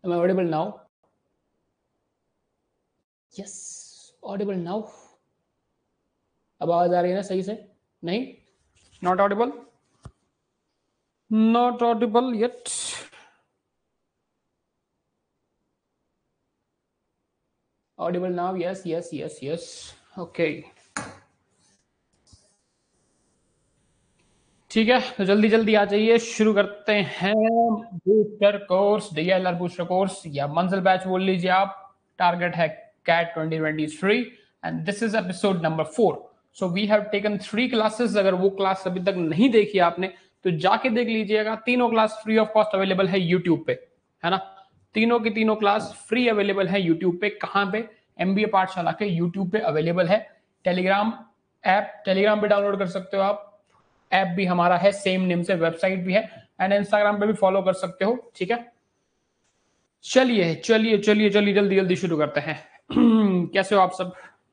Am I audible now? Yes, audible now. आवाज आ रही है ना सही से? नहीं, not audible, not audible yet. Audible now? Yes, yes, yes, yes. Okay. ठीक है, तो जल्दी जल्दी आ जाइए, शुरू करते हैं booster course, DLR booster course या मंजिल बैच बोल लीजिए आप। टारगेट है CAT 2023 and this is episode number 4। So we have taken 3 classes. अगर वो क्लास अभी तक नहीं देखी आपने तो जाके देख लीजिएगा। तीनों class free of cost available है यूट्यूब पे, है ना। तीनों की तीनों क्लास फ्री अवेलेबल है यूट्यूब पे। कहाँ पे? MBA पाठशाला के यूट्यूब पे अवेलेबल है। टेलीग्राम ऐप, टेलीग्राम पे डाउनलोड कर सकते हो आप। ऐप भी हमारा है सेम नेम से, वेबसाइट भी है एंड इंस्टाग्राम पे भी फॉलो कर सकते हो। ठीक है, चलिए चलिए चलिए चलिए जल्दी जल्दी शुरू करते हैं। कैसे हो आप सब?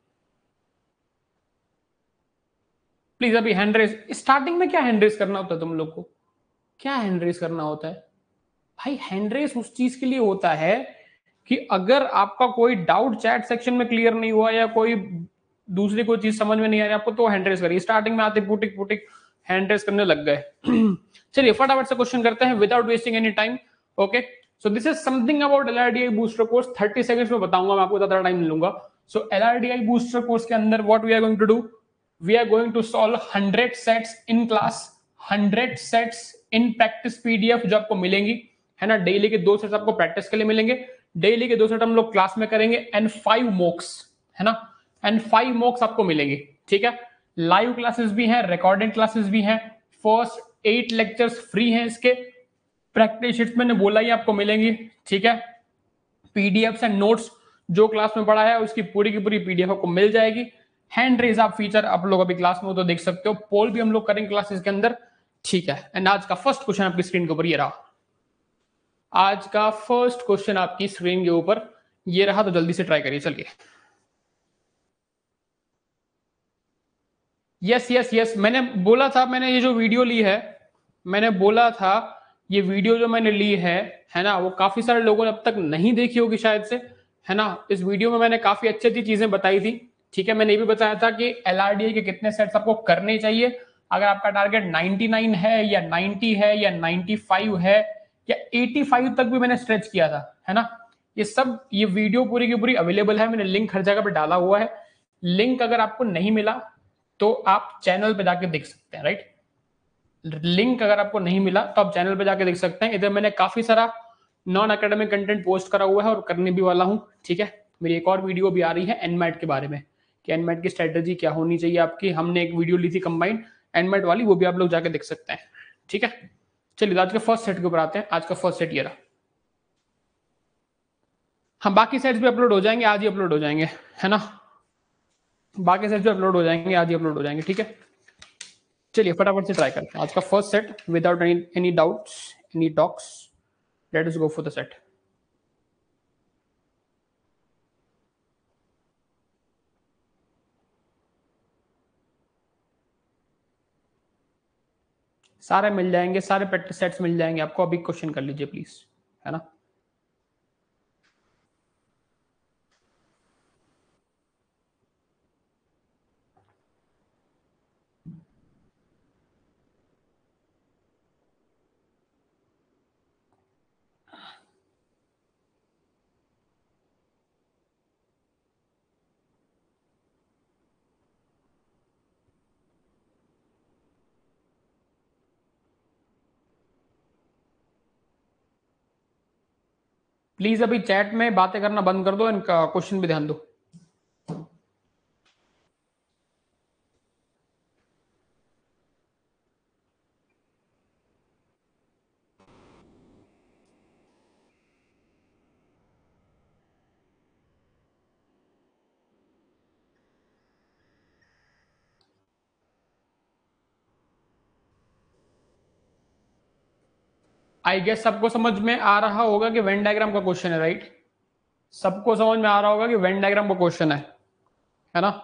प्लीज अभी हैंड रेस, स्टार्टिंग में क्या हैंड रेस करना होता है तुम लोग को? क्या हैंड रेस करना होता है भाई? हैंड रेस उस चीज के लिए होता है कि अगर आपका कोई डाउट चैट सेक्शन में क्लियर नहीं हुआ या कोई दूसरी कोई चीज समझ में नहीं आ रही आपको, तो हैंड रेस करिए। स्टार्टिंग में आते पुटिक पुटिक हैंड रेस करने लग गए। चलिए फटाफट से क्वेश्चन करते हैं without wasting any time. Okay, so this is something about LRDI booster course. 30 seconds में बताऊंगा, मैं आपको ज्यादा टाइम नहीं लूंगा। सो LRDI बूस्टर कोर्स के अंदर what we are going to do, we are going to solve 100 sets in class, 100 sets in practice PDF जो आपको मिलेंगी, है ना। डेली के 2 सेट आपको प्रैक्टिस के लिए मिलेंगे, डेली के 2 सेट हम लोग क्लास में करेंगे एंड 5 मॉक्स, है ना। एंड 5 मॉक्स आपको मिलेंगे। ठीक है, लाइव क्लासेस भी हैं, रिकॉर्डेड क्लासेस भी हैं। फर्स्ट 8 लेक्चर्स फ्री हैं इसके। प्रैक्टिस शीट्स मैंने बोला ही आपको मिलेंगी। ठीक है, पीडीएफ एंड नोट्स जो क्लास में पढ़ा है उसकी पूरी की पूरी पीडीएफ आपको मिल जाएगी। हैंड रेज आप फीचर आप लोग अभी क्लास में हो तो देख सकते हो। पोल भी हम लोग करेंगे क्लासेस के अंदर। ठीक है, एंड आज का फर्स्ट क्वेश्चन आपकी स्क्रीन के ऊपर ये रहा। आज का फर्स्ट क्वेश्चन आपकी स्क्रीन के ऊपर ये रहा, तो जल्दी से ट्राई करिए। चलिए, यस यस यस, मैंने बोला था, मैंने ये जो वीडियो ली है, मैंने बोला था ये वीडियो जो मैंने ली है ना, वो काफी सारे लोगों ने अब तक नहीं देखी होगी शायद से, है ना। इस वीडियो में मैंने काफी अच्छी अच्छी चीजें बताई थी। ठीक है, मैंने ये भी बताया था कि LRDI के कितने सेट्स आपको करने चाहिए। अगर आपका टारगेट 99 है या 90 है या 95 है या 85 तक भी मैंने स्ट्रेच किया था, है ना। ये सब, ये वीडियो पूरी की पूरी अवेलेबल है, मैंने लिंक हर जगह पे डाला हुआ है। लिंक अगर आपको नहीं मिला तो आप चैनल पे जाके देख सकते हैं, राइट। लिंक अगर आपको नहीं मिला तो आप चैनल पे जाके देख सकते हैं। इधर मैंने काफी सारा नॉन एकेडमिक कंटेंट पोस्ट करा हुआ है और करने भी वाला हूं। ठीक है, मेरी एक और वीडियो भी आ रही है एनमैट के बारे में कि एनमैट की स्ट्रेटेजी क्या होनी चाहिए आपकी। हमने एक वीडियो ली थी कंबाइंड एनमैट वाली, वो भी आप लोग जाके देख सकते हैं। ठीक है, चलिए आज के फर्स्ट सेट के ऊपर आते हैं। आज का फर्स्ट सेट ये रहा। हम बाकी सेट्स भी अपलोड हो जाएंगे, आज ही अपलोड हो जाएंगे, है ना। बाकी सेट्स भी अपलोड हो जाएंगे, आज ही अपलोड हो जाएंगे। ठीक है, चलिए फटाफट से ट्राई करते हैं आज का first set without any doubts, any talks. Let us go for the set. सारे मिल जाएंगे, सारे प्रैक्टिस सेट्स मिल जाएंगे आपको। अभी क्वेश्चन कर लीजिए प्लीज, है ना। प्लीज अभी चैट में बातें करना बंद कर दो, इनका क्वेश्चन भी ध्यान दो। आई गेस सबको समझ में आ रहा होगा कि वेन डायग्राम का क्वेश्चन है, राइट। सबको समझ में आ रहा होगा कि वेन डायग्राम का क्वेश्चन है ना।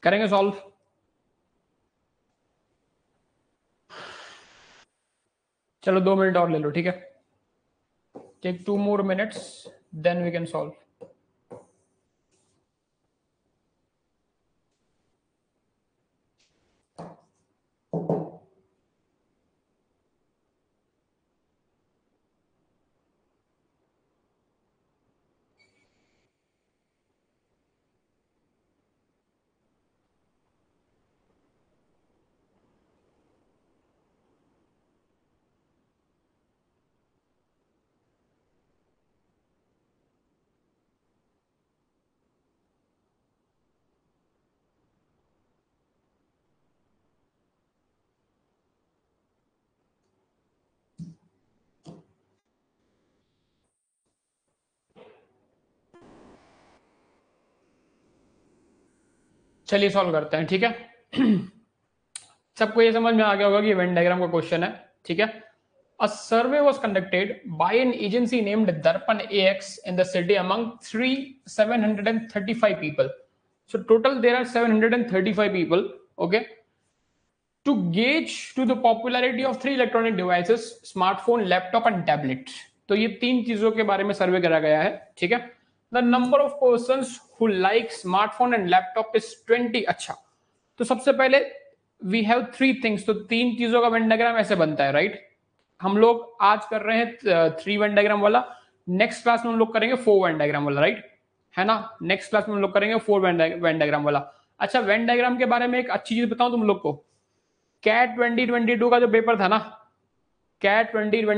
करेंगे सॉल्व। चलो 2 मिनट और ले लो, ठीक है। Take 2 more minutes, then we can solve. चलिए सॉल्व करते हैं, ठीक है। सबको ये समझ में आ गया होगा कि वेन डायग्राम का क्वेश्चन है, ठीक है। A survey was conducted by an agency named Darpan AX in the city among 735 people. So total there are 735 people, okay, to gauge to the popularity of 3 electronic devices, smartphone, laptop and tablet. तो ये 3 चीजों के बारे में सर्वे करा गया है, ठीक है। The number of persons who like smartphone and laptop is 20. अच्छा, तो सबसे पहले we have 3 things, तो 3 चीजों का वेन डायग्राम ऐसे बनता है, राइट। हम लोग आज कर रहे हैं 3 वेन डायग्राम वाला, नेक्स्ट क्लास में हम लोग करेंगे 4 वेन डायग्राम वाला, राइट है ना। नेक्स्ट क्लास में हम लोग करेंगे 4 वेन डायग्राम वाला। अच्छा, वेन डायग्राम के बारे में एक अच्छी चीज बताऊं तुम लोग को। कैट 2022 का जो पेपर था ना, कैट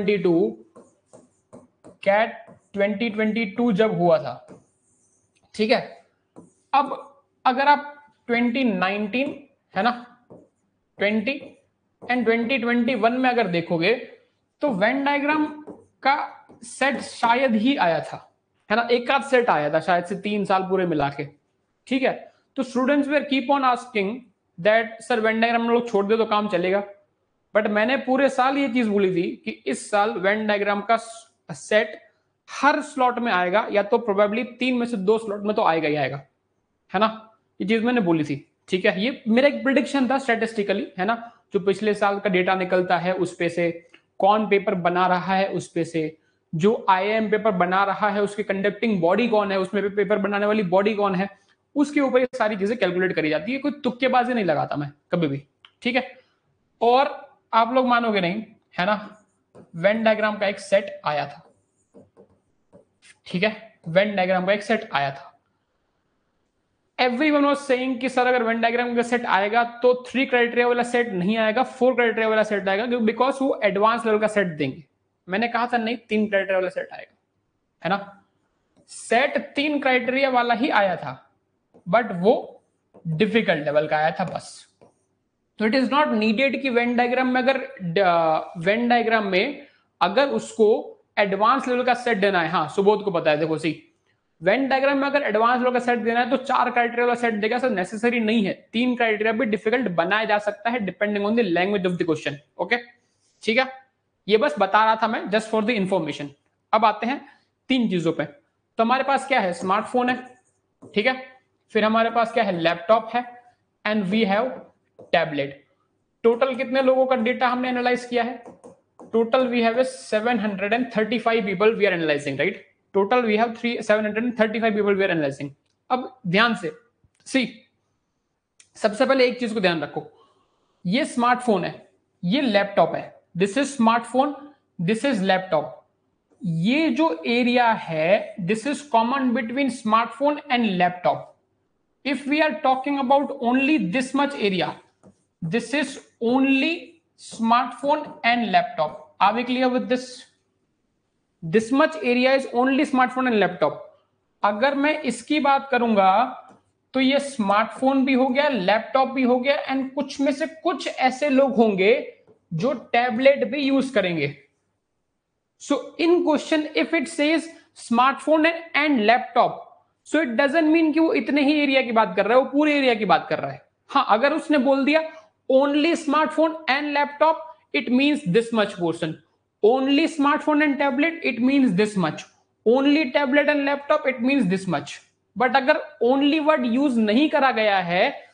2022 जब हुआ था, ठीक है। अब अगर आप 2019 है ना, 20 एंड 2021 में अगर देखोगे तो वेन डायग्राम का सेट शायद ही आया था, है ना। एक आध सेट आया था शायद से 3 साल पूरे मिला के, ठीक है। तो students were keep on asking that sir Venn diagram लोग छोड़ दे तो काम चलेगा, बट मैंने पूरे साल ये चीज बोली थी कि इस साल वेन डायग्राम का सेट हर स्लॉट में आएगा, या तो प्रोबेबली 3 में से 2 स्लॉट में तो आएगा ही आएगा, है ना। ये चीज मैंने बोली थी, ठीक है। ये मेरा एक प्रिडिक्शन था स्टैटिस्टिकली, है ना। जो पिछले साल का डेटा निकलता है उस पे से, कौन पेपर बना रहा है उस पे से, जो IIM पेपर बना रहा है उसकी कंडक्टिंग बॉडी कौन है, उसमें पेपर बनाने वाली बॉडी कौन है, उसके ऊपर ये सारी चीजें कैलकुलेट करी जाती है। कोई तुक्केबाजी नहीं लगाता मैं कभी भी, ठीक है। और आप लोग मानोगे नहीं, है ना, वेन डायग्राम का एक सेट आया था, ठीक है। वेन डायग्राम का एक सेट आया था। Everyone was saying कि सर अगर वेन डायग्राम का सेट आएगा तो 3 क्राइटेरिया वाला सेट नहीं आएगा, 4 क्राइटेरिया वाला सेट आएगा, बिकॉज वो एडवांस लेवल का सेट देंगे। मैंने कहा था नहीं, 3 क्राइटेरिया वाला सेट आएगा, है ना। सेट 3 क्राइटेरिया वाला ही आया था, बट वो डिफिकल्ट लेवल का आया था बस। तो इट इज नॉट नीडेड कि वेन डायग्राम में अगर उसको एडवांस लेवल का सेट देना है, हाँ सुबोध को पता है, देखो सी वेन डायग्राम में अगर एडवांस लेवल का सेट देना है तो 4 क्राइटेरिया वाला सेट देगा, सर नेसेसरी नहीं है। 3 क्राइटेरिया भी डिफिकल्ट बनाया जा सकता है depending on the language of the question, okay, ठीक है। ये बस बता रहा था मैं जस्ट फॉर द इंफॉर्मेशन। अब आते हैं 3 चीजों पे। तो हमारे पास क्या है, स्मार्टफोन है, ठीक है। फिर हमारे पास क्या है, लैपटॉप है, and we have tablet. Total कितने लोगों का डेटा हमने एनालाइज किया है? Total we have 735 people we are analysing, right. Total we have 735 people we are analysing. अब ध्यान से सी, सबसे पहले एक चीज को ध्यान रखो, ये स्मार्टफोन है, ये लैपटॉप है, this is smartphone, this is laptop. ये जो एरिया है this is common between smartphone and laptop. If we are talking about only this much area, this is only smartphone and laptop. Are we clear with this? This much area is only smartphone and laptop. अगर मैं इसकी बात करूंगा तो ये smartphone भी हो गया, लैपटॉप भी हो गया, एंड कुछ में से कुछ ऐसे लोग होंगे जो टैबलेट भी यूज करेंगे। So in question if it says smartphone and laptop, so it doesn't mean कि वो इतने ही एरिया की बात कर रहा है, वो पूरे एरिया की बात कर रहा है। हाँ, अगर उसने बोल दिया only smartphone and laptop, it means this much portion. Only smartphone and tablet, it means this much. Only tablet and laptop, it means this much. But अगर only word use नहीं करा गया है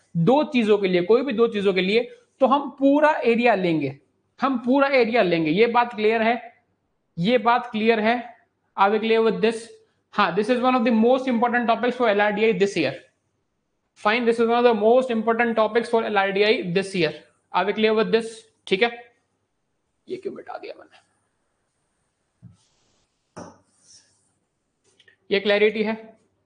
दो चीजों के लिए, कोई भी दो चीजों के लिए, तो हम पूरा एरिया लेंगे, हम पूरा एरिया लेंगे। ये बात क्लियर है, ये बात क्लियर है? Are we clear with this? हाँ, this is one of the most important topics for LRDI this year. Fine, this is one of the most important topics for LRDI this year. Are we clear with this? ठीक है, ये क्यों मिटा दिया मैंने? ये clarity है?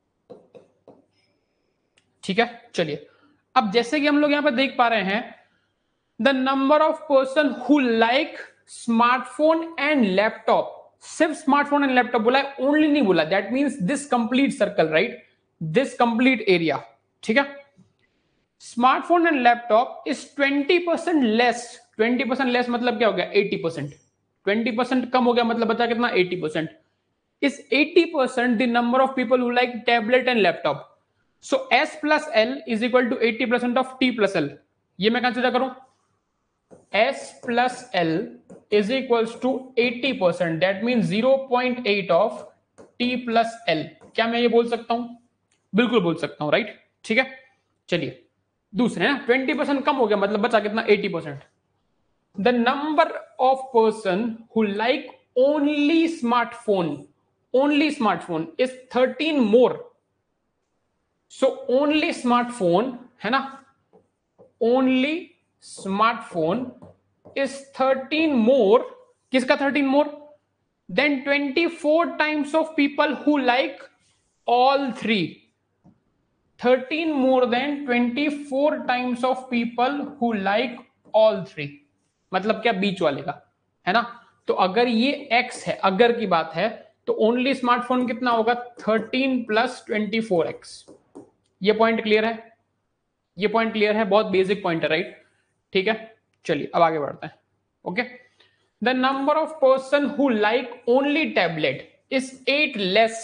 ठीक है, चलिए अब जैसे कि हम लोग यहां पर देख पा रहे हैं, the number of person who like smartphone and laptop, सिर्फ स्मार्टफोन एंड लैपटॉप बोला है, ओनली नहीं बोला, that means this complete circle, right, this complete area. ठीक है, smartphone and laptop is 20% less. 20% less मतलब क्या हो गया? 80%। 20% कम हो गया मतलब बचा कितना? 80%। is 80% the number of people who like tablet and laptop. So S plus L is equal to 80% of T plus L. ये मैं कंसीडर करूं, S plus L is equals to 80%, that means 0.8 of T plus L. क्या मैं ये बोल सकता हूं? बिल्कुल बोल सकता हूं, राइट? ठीक है, चलिए दूसरे ना, 20% कम हो गया मतलब बचा कितना? 80%. The number of person who like only smartphone is 13 more. So only smartphone है ना, only smartphone is 13 more. किसका 13 more? Then 24 times of people who like all three. 13 more than 24 times of people who like all three. मतलब क्या? बीच वाले का, है ना? तो अगर ये x है, अगर की बात है, तो ओनली स्मार्टफोन कितना होगा? 13 प्लस 24x। ये पॉइंट क्लियर है? ये पॉइंट क्लियर है? बहुत बेसिक पॉइंट है, राइट? ठीक है, चलिए अब आगे बढ़ते हैं। Okay, the number of person who like only tablet is 8 less.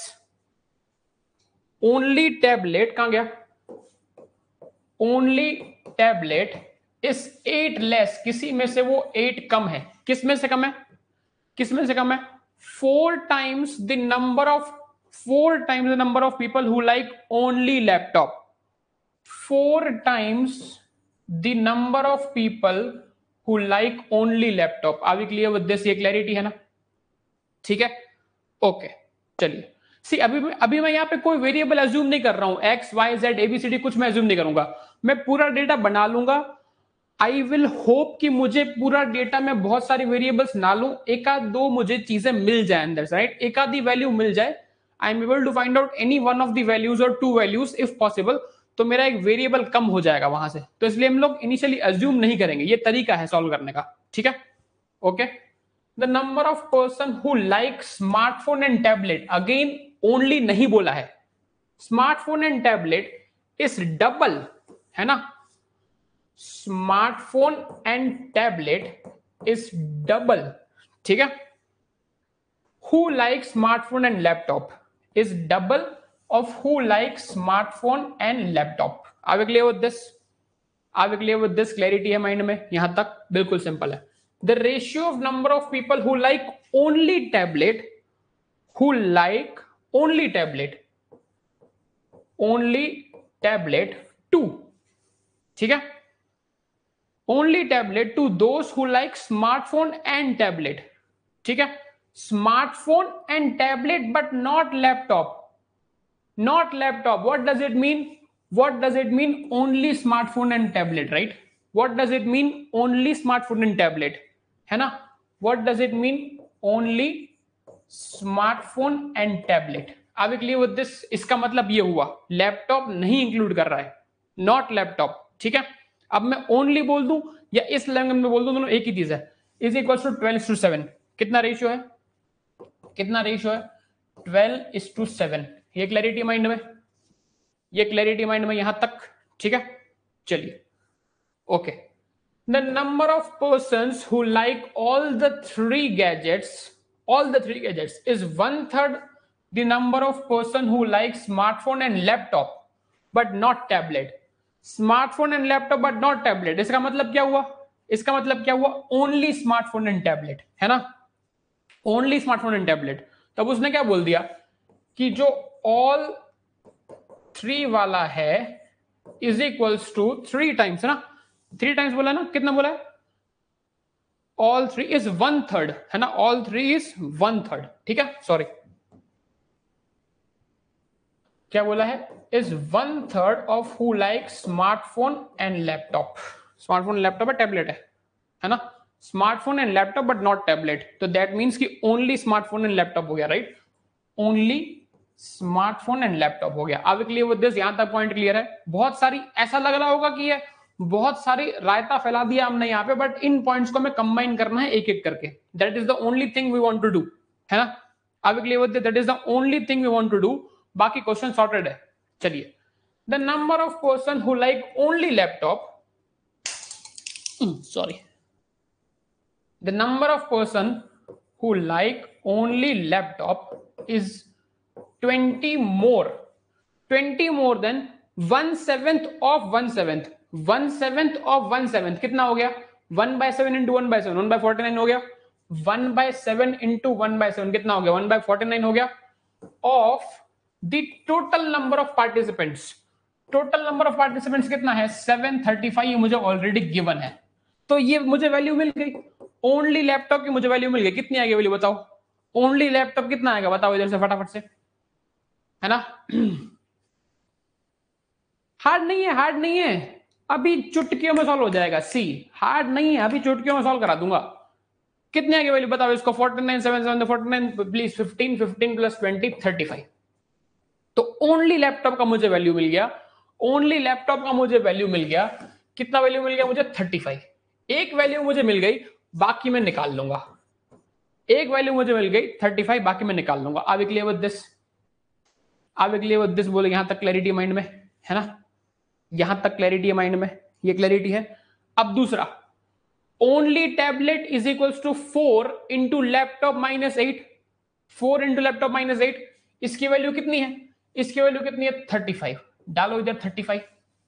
Only tablet कहां गया? ओनली टैबलेट इज 8 लेस, किसी में से वो 8 कम है। किस में से कम है? किस में से कम है? 4 times the number of people who like only laptop. 4 times the number of people who like only laptop. Are we clear with this? ये क्लैरिटी है ना? ठीक है, ओके, चलिए सी अभी मैं यहाँ पे कोई वेरिएबल एज्यूम नहीं कर रहा हूं, एक्स वाई जेड एबीसीडी कुछ मैं एज्यूम नहीं करूंगा, मैं पूरा डेटा बना लूंगा। आई विल होप कि मुझे पूरा डेटा में बहुत सारी वेरिएबल्स ना लूं, एक आध दो मुझे चीजें मिल जाए अंदर से, राइट? एक आधी वैल्यू मिल जाए, I am able to find out any one of the values और टू वैल्यूज इफ पॉसिबल, तो मेरा एक वेरिएबल कम हो जाएगा वहां से। तो इसलिए हम लोग इनिशियली एज्यूम नहीं करेंगे, ये तरीका है सॉल्व करने का। ठीक है, okay. The number of person who like smartphone and tablet, again only नहीं बोला है, smartphone and tablet is double, है ना? Smartphone and tablet is double, ठीक है? Who like smartphone and laptop is double of who like smartphone and laptop. Are we clear with this? Are we clear with this? Clarity है mind में यहां तक? बिल्कुल simple है। The ratio of number of people who like only tablet, who like only tablet to, ठीक है, only tablet to those who like smartphone and tablet, ठीक है, smartphone and tablet but not laptop, what does it mean? Only smartphone and tablet, right? What does it mean only smartphone and tablet, है ना? What does it mean only smartphone and tablet? Are we clear with this? इसका मतलब ये हुआ laptop नहीं include कर रहा है, नॉट लैपटॉप, ठीक है? अब मैं ओनली बोल दूं या इस लैंग्वेज में बोल दूं, दोनों एक ही चीज है। इज इक्वल टू 12:7, कितना रेशियो है? कितना रेशियो है? 12:7। ये क्लैरिटी माइंड में? ये क्लैरिटी माइंड में यहां तक? ठीक है, चलिए, okay. The number of persons who like all the three gadgets is 1/3 the number of person who like smartphone and laptop but not tablet. Smartphone and laptop but not tablet, इसका मतलब क्या हुआ? इसका मतलब क्या हुआ? ओनली स्मार्टफोन एंड टैबलेट, है ना? Only smartphone and tablet. तब उसने क्या बोल दिया कि जो ऑल थ्री वाला है इज इक्वल्स टू 3 टाइम्स, है ना, 3 टाइम्स बोला ना, कितना बोला है, ऑल 3 इज 1/3, है ना, ऑल 3 इज 1/3, ठीक है, सॉरी क्या बोला है, is 1/3 of who like smartphone and laptop, smartphone laptop है, टैबलेट है ना, smartphone and laptop but not tablet, तो दैट मीन्स कि ओनली स्मार्टफोन एंड लैपटॉप हो गया, right, only smartphone and laptop हो गया। अब क्लियर विद दिस, यहां तक पॉइंट क्लियर है। बहुत सारी, ऐसा लग रहा होगा कि ये बहुत सारी रायता फैला दिया हमने यहाँ पे, बट इन पॉइंट्स को हमें कंबाइन करना है एक एक करके, that is the only thing we want to do, है ना, अब clear with this, that is the only thing we want to do, बाकी क्वेश्चन सॉर्टेड है। चलिए, the number of person who like only laptop, sorry, the number of person who like only laptop is 20 more than 1/7 of 1/7, 1/7 of 1/7 कितना हो गया, 1/7 into 1/7, 1/49 हो गया, 1/7 into 1/7 कितना हो गया, 1/49 हो गया, of the total number of participants, total number of participants कितना है, 735, मुझे ऑलरेडी गिवन है, तो ये मुझे वैल्यू मिल गई, ओनली लैपटॉप की मुझे वैल्यू मिल गई, कितनी आएगी वैल्यू बताओ, ओनली लैपटॉप कितना आएगा बताओ इधर से फटाफट से, है ना, हार्ड नहीं है, हार्ड नहीं है, अभी चुटकियों में सॉल्व हो जाएगा, सी हार्ड नहीं है, अभी चुटकियों में सॉल्व करा दूंगा, कितने आगे वैल्यू बताओ इसको, 49 7 7 49 प्लीज 15 15 प्लस 20 35, तो ओनली लैपटॉप का मुझे वैल्यू मिल गया, ओनली लैपटॉप का मुझे वैल्यू मिल गया, कितना वैल्यू मिल गया मुझे 35, एक वैल्यू मुझे मिल गई, बाकी मैं निकाल लूंगा, एक वैल्यू मुझे मिल गई 35, बाकी मैं निकाल लूंगा। अब क्लियर विद दिस, अब क्लियर विद दिस, बोले यहां तक क्लैरिटी माइंड में है ना, यहां तक क्लैरिटी माइंड में, ये क्लैरिटी है। अब दूसरा, only tablet is equals to 4 into laptop -8, 4 into laptop -8, इसकी वैल्यू कितनी है, इसकी वैल्यू कितनी है 35, डालो इधर 35,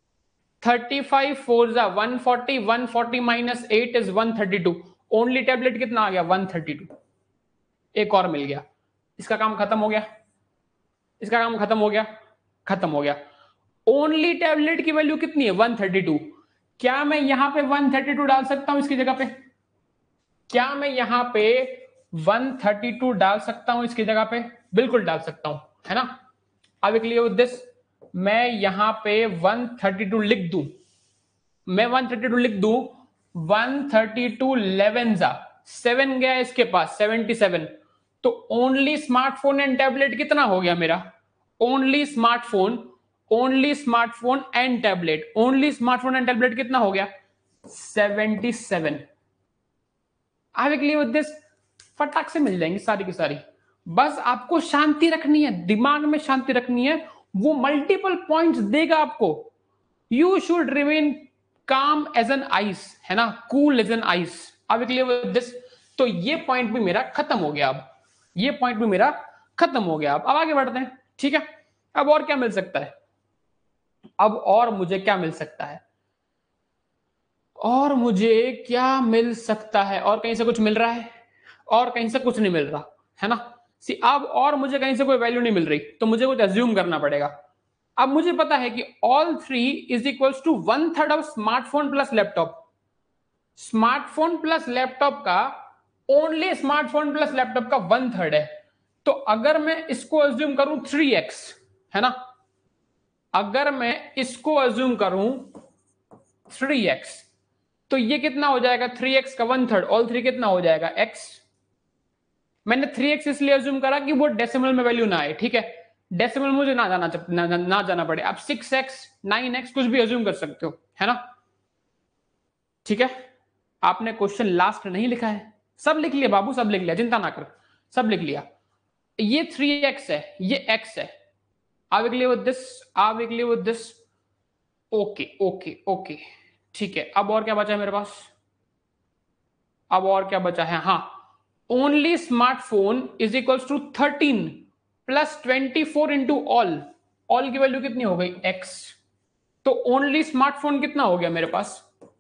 35 4 जा 140, 140 -8 इज 132, ओनली टैबलेट कितना आ गया 132, एक और मिल गया, इसका काम खत्म हो गया, इसका काम खत्म हो गया, खत्म हो गया। ओनली टैबलेट की वैल्यू कितनी है 132, क्या मैं यहां पे 132 डाल सकता हूं इसकी जगह पे, क्या मैं यहां पे 132 डाल सकता हूं इसकी जगह पे, बिल्कुल डाल सकता हूं, है ना, अब क्लियर विद दिस, मैं यहां पे 132 लिख दूं, मैं 132 लिख दूं, 132 11 जा 7 गया इसके पास 77, तो ओनली स्मार्टफोन एंड टैबलेट कितना हो गया मेरा, only smartphone, only smartphone and tablet, only smartphone and tablet कितना हो गया 77, आगे क्लियर विद दिस, फटाक से मिल जाएंगी सारी की सारी, बस आपको शांति रखनी है, दिमाग में शांति रखनी है, वो मल्टीपल पॉइंट्स देगा आपको, you should remain calm as an ice, है ना, कूल एज एन आइस, अब क्लियर विद दिस, तो ये पॉइंट भी मेरा खत्म हो गया, अब ये पॉइंट भी मेरा खत्म हो गया, अब आगे बढ़ते हैं, ठीक है, अब और क्या मिल सकता है, अब और मुझे क्या मिल सकता है, और मुझे क्या मिल सकता है, और कहीं से कुछ मिल रहा है, और कहीं से कुछ नहीं मिल रहा, है ना, सी अब और मुझे कहीं से कोई वैल्यू नहीं मिल रही, तो मुझे कुछ एज्यूम करना पड़ेगा। अब मुझे पता है कि all 3 is equals to 1/3 of smartphone plus laptop, smartphone plus laptop का, ओनली स्मार्टफोन प्लस लैपटॉप का 1/3 है, तो अगर मैं इसको एज्यूम करूं 3x, है ना, अगर मैं इसको एज्यूम करूं 3x, तो ये कितना हो जाएगा 3x का 1/3, ऑल 3 कितना हो जाएगा x, मैंने 3x इसलिए एज्यूम करा कि वो डेसिमल में वैल्यू ना आए, ठीक है, डेसिमल मुझे ना जाना पड़े, आप 6x 9x कुछ भी एज्यूम कर सकते हो, है ना, ठीक है, आपने क्वेश्चन लास्ट नहीं लिखा है, सब लिख लिया बाबू, सब लिख लिया, चिंता ना कर, सब लिख लिया, ये 3x है, ये x है, are we clear with this, are we clear with this, okay okay okay, ठीक है, अब और क्या बचा है मेरे पास, अब और क्या बचा है, हाँ, only smartphone is equals to 13 plus 24 into all, all की वैल्यू कितनी हो गई x, तो ओनली स्मार्टफोन कितना हो गया मेरे पास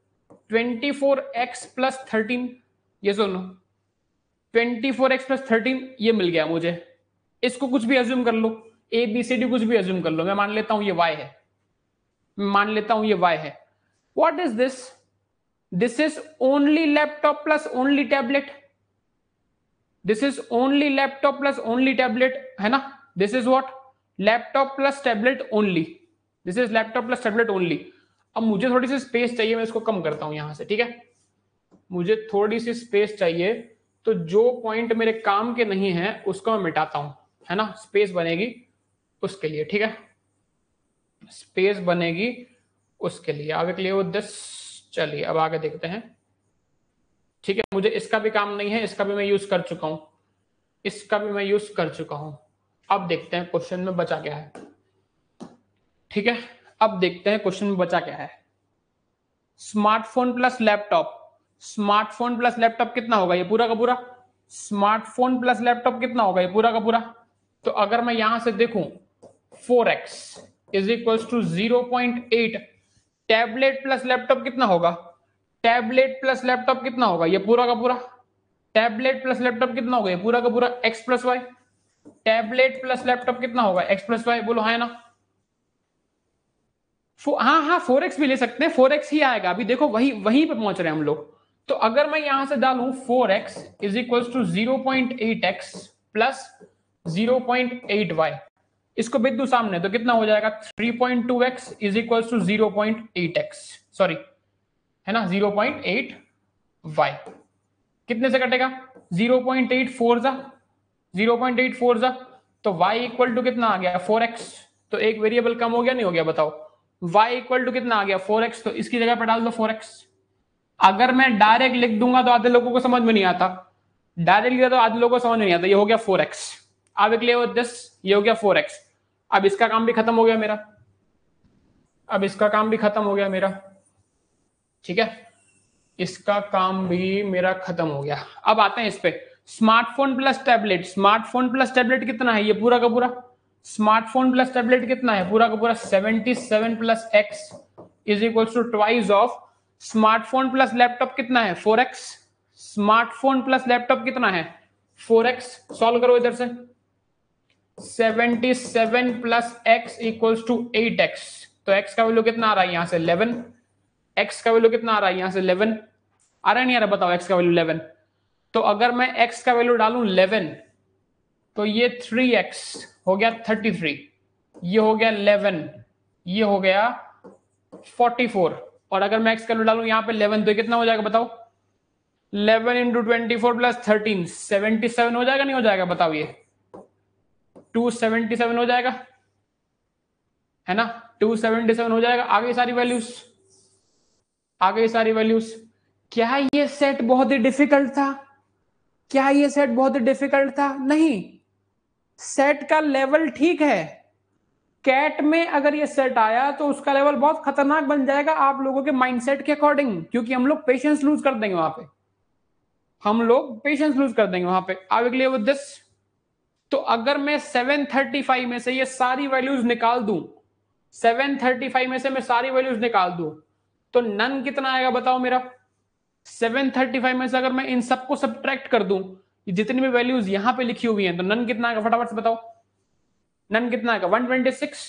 24x प्लस 13, ये सुनो 24x प्लस 13, ये मिल गया मुझे, इसको कुछ भी एज्यूम कर लो, ABCD कुछ भी एज्यूम कर लो, मैं मान लेता हूं ये y है, मान लेता हूं ये y है. What is this? This is only laptop plus only tablet. This is only laptop plus only tablet, है ना? This is what? Laptop plus tablet only. This is laptop plus tablet only. अब मुझे थोड़ी सी space चाहिए, मैं इसको कम करता हूं यहां से, ठीक है? मुझे थोड़ी सी स्पेस चाहिए, तो जो पॉइंट मेरे काम के नहीं है उसको मैं मिटाता हूं, है ना? स्पेस बनेगी उसके लिए, ठीक है? स्पेस बनेगी उसके लिए. आगे क्लियर विद दिस? चलिए अब आगे देखते हैं. ठीक है, मुझे इसका भी काम नहीं है, इसका भी मैं यूज कर चुका हूं, इसका भी मैं यूज कर चुका हूं. अब देखते हैं क्वेश्चन में बचा क्या है. ठीक है, अब देखते हैं क्वेश्चन में बचा क्या है. Smartphone plus laptop. Smartphone plus laptop कितना होगा? ये पूरा का पूरा. स्मार्टफोन प्लस लैपटॉप कितना होगा? ये पूरा का पूरा. तो अगर मैं यहां से देखूं 4x is equal to 0.8. Tablet plus laptop कितना होगा? टैबलेट प्लस लैपटॉप कितना होगा? ये पूरा का पूरा. टैबलेट प्लस लैपटॉप कितना होगा? ये पूरा का पूरा x plus y. Tablet plus laptop कितना होगा? x plus y. बोलो हाँ ना? हाँ 4x भी ले सकते हैं, 4x ही आएगा. अभी देखो वहीं पे पहुंच रहे हैं हम लोग. तो अगर मैं यहां से डालूं 4x is equal to 0.8x plus 0.8y, इसको बिट दू सामने तो कितना हो जाएगा? 3.2x is equal to 0.8x, sorry है ना, 0.8y. कितने से कटेगा? 0.84 जा 0.84 जा, तो y इक्वल टू कितना आ गया? 4x. तो एक वेरिएबल कम हो गया नहीं हो गया? बताओ. y इक्वल टू कितना आ गया? 4x. तो इसकी जगह पर डाल दो 4x. अगर मैं डायरेक्ट लिख दूंगा तो आधे लोगों को समझ में नहीं आता, डायरेक्ट लिखा तो आधे लोगों को समझ में नहीं आता. ये हो गया 4x. अब क्लियर विद दिस? ये हो गया 4x. अब इसका काम भी खत्म हो गया मेरा. अब इसका काम भी खत्म हो गया मेरा. ठीक है, इसका काम भी मेरा खत्म हो गया. अब आते हैं इस पे. Smartphone plus tablet. Smartphone plus tablet कितना है? ये पूरा का पूरा. स्मार्टफोन प्लस टैबलेट कितना है? पूरा का पूरा 77 plus x is equal to twice of. Smartphone plus laptop कितना है? 4x. स्मार्टफोन प्लस लैपटॉप कितना है? 4x. सॉल्व करो इधर से. 77 plus x equals to 8x. तो x का वैल्यू कितना आ रहा है यहां से? 11. x का वैल्यू कितना आ रहा है यहां से? 11. आ रहा है नहीं आ रहा? बताओ. x का वैल्यू 11. तो अगर मैं x का वैल्यू डालूं 11, तो ये 3x हो गया 33, ये हो गया 11, ये हो गया 44. और अगर मैं x का वैल्यू डालूं यहां पे 11, तो कितना हो जाएगा? बताओ. 11 इंटू 24 प्लस 13 77 हो जाएगा नहीं हो जाएगा? बताओ. ये 277 हो जाएगा, है ना? 277 हो जाएगा. आगे सारी वैल्यूज, आगे सारी वैल्यूज. क्या ये सेट बहुत ही डिफिकल्ट था? क्या ये सेट बहुत ही डिफिकल्ट था? नहीं. सेट का लेवल ठीक है. कैट में अगर ये सेट आया तो उसका लेवल बहुत खतरनाक बन जाएगा आप लोगों के माइंडसेट के अकॉर्डिंग, क्योंकि हम लोग पेशेंस लूज कर देंगे वहां पे. हम लोग पेशेंस लूज कर देंगे वहां पे. Are we clear with this? तो अगर मैं 735 में से ये सारी वैल्यूज निकाल दूं, 735 में से मैं सारी वैल्यूज निकाल दूं, तो नन कितना आएगा? बताओ मेरा. 735 में से अगर मैं इन सबको सब्ट्रैक्ट कर दूं, जितनी भी वैल्यूज यहां पे लिखी हुई हैं, तो नन कितना आएगा? फटाफट से बताओ. नन कितना आएगा? 126.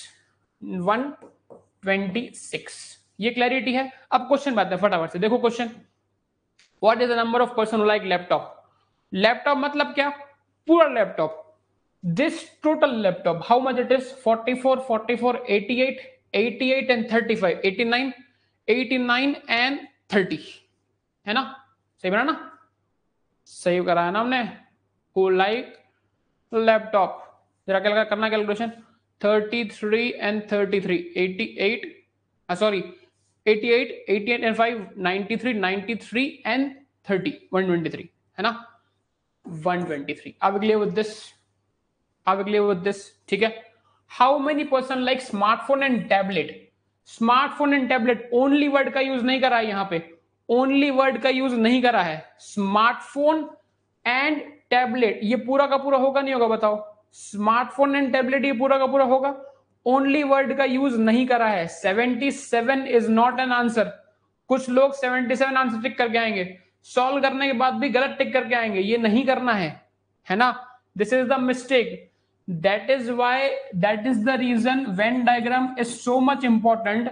126. ये क्लैरिटी है. अब क्वेश्चन बात है, फटाफट से देखो question. What is the number of person who like laptop? Laptop मतलब क्या? पूरा laptop. This total laptop, how much it is? 44, 44, 88, 88 and 35, 89, 89 and 30, है ना? सही बना ना? सही करा है ना हमने? Who like laptop? जरा क्या करना calculation. 33 and 33, 88, sorry, 88, 88 and 5, 93, 93 and 30, 123, है ना? 123. Are we clear with this? Are we clear with this? ठीक है. How many person like smartphone and tablet? Smartphone and tablet only word का यूज नहीं करा है यहां पे. only वर्ड का यूज नहीं करा है. स्मार्टफोन एंड टैबलेट ये पूरा का पूरा होगा नहीं होगा? बताओ. स्मार्टफोन एंड टैबलेट ये पूरा का पूरा होगा. ओनली वर्ड का यूज नहीं करा है. 77 इज नॉट एन आंसर. कुछ लोग 77 आंसर टिक करके आएंगे, सॉल्व करने के बाद भी गलत टिक करके आएंगे. ये नहीं करना है ना? This is the mistake. That is why, that is the reason Venn diagram is so much important.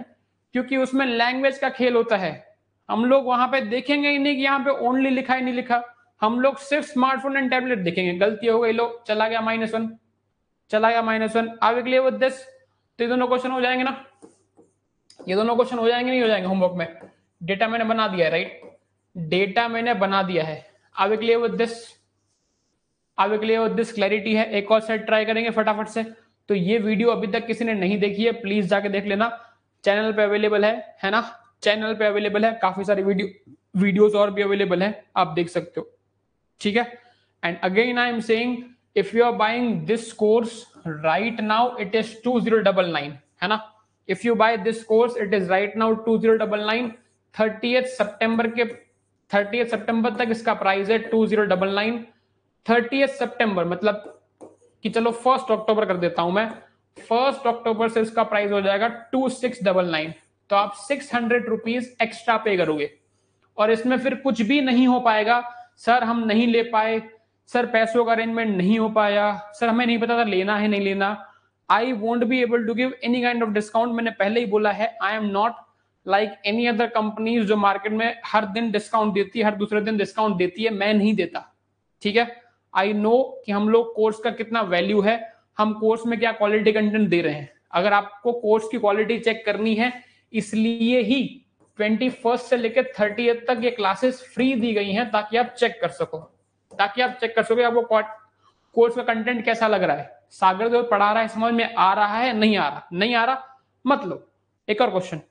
क्योंकि उसमें लैंग्वेज का खेल होता है। हम लोग वहां पे देखेंगे ही नहीं कि यहाँ पे ओनली लिखा है नहीं लिखा, हम लोग सिर्फ स्मार्टफोन एंड टैबलेट देखेंगे। गलती हो गई, लो चला गया -1, चला गया -1। आगे क्लियर विद दिस? तो ये दोनों क्वेश्चन हो जाएंगे ना, ये दोनों क्वेश्चन हो जाएंगे नहीं हो जाएंगे होमवर्क में? डेटा मैंने बना दिया है, राइट? डेटा मैंने बना दिया है। आगे क्लियर विद दिस? आगे क्लियर विद दिस? क्लैरिटी है? एक और सेट ट्राई करेंगे फटाफट से। तो ये वीडियो अभी तक किसी ने नहीं देखी है, प्लीज जाके देख लेना, चैनल पे अवेलेबल है ना? चैनल पे अवेलेबल है, काफी सारी वीडियोस और भी अवेलेबल है, आप देख सकते हो, ठीक है? And again I am saying, if you are buying this course right now it is 2099, है ना? If you buy this course it is right now 2099। 30 सितंबर के 30 सितंबर तक इसका प्राइस है 2099। 30 सितंबर मतलब कि चलो 1 अक्टूबर कर देता हूं मैं, 1 अक्टूबर से इसका प्राइस हो जाएगा 2699। तो आप 600 रुपीज एक्स्ट्रा पे करोगे, और इसमें फिर कुछ भी नहीं हो पाएगा। सर हम नहीं ले पाए, सर पैसों का अरेंजमेंट नहीं हो पाया, सर हमें नहीं पता था लेना है नहीं लेना, I won't be able to give any kind of discount. मैंने पहले ही बोला है, I am not like any other companies जो मार्केट में हर दिन डिस्काउंट देती है, हर दूसरे दिन डिस्काउंट देती है, मैं नहीं देता, ठीक है? आई नो कि हम लोग कोर्स का कितना वैल्यू है, हम कोर्स में क्या क्वालिटी कंटेंट दे रहे हैं। अगर आपको कोर्स की क्वालिटी चेक करनी है, इसलिए ही 21 से लेकर 30 तक ये क्लासेस फ्री दी गई हैं, ताकि आप चेक कर सको, ताकि आप चेक कर सको आपको कोर्स का कंटेंट कैसा लग रहा है, सागर जो पढ़ा रहा है समझ में आ रहा है, नहीं आ रहा, नहीं आ रहा मतलब। एक और क्वेश्चन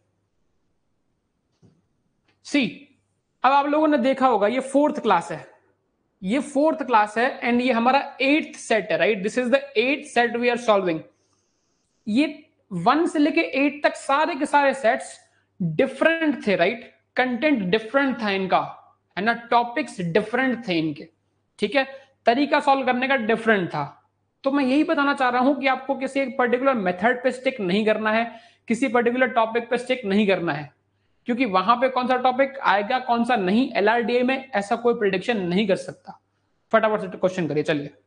सी, अब आप लोगों ने देखा होगा ये 4th क्लास है, ये 4th क्लास है, एंड ये हमारा 8th सेट है, right? This is the 8th set we are solving. ये 1 से लेके 8 तक सारे के सारे सेट्स डिफरेंट थे, राइट? कंटेंट डिफरेंट था इनका, है ना? टॉपिक्स डिफरेंट थे इनके, ठीक है? तरीका सॉल्व करने का डिफरेंट था। तो मैं यही बताना चाह रहा हूं कि आपको किसी एक पर्टिकुलर मेथड पे स्टिक नहीं करना है, किसी पर्टिकुलर टॉपिक पे स्टिक नहीं करना है, क्योंकि वहां पे कौन सा टॉपिक आएगा कौन सा नहीं, एलआरडीए में ऐसा कोई प्रिडिक्शन नहीं कर सकता। फटाफट से क्वेश्चन करिए, चलिए।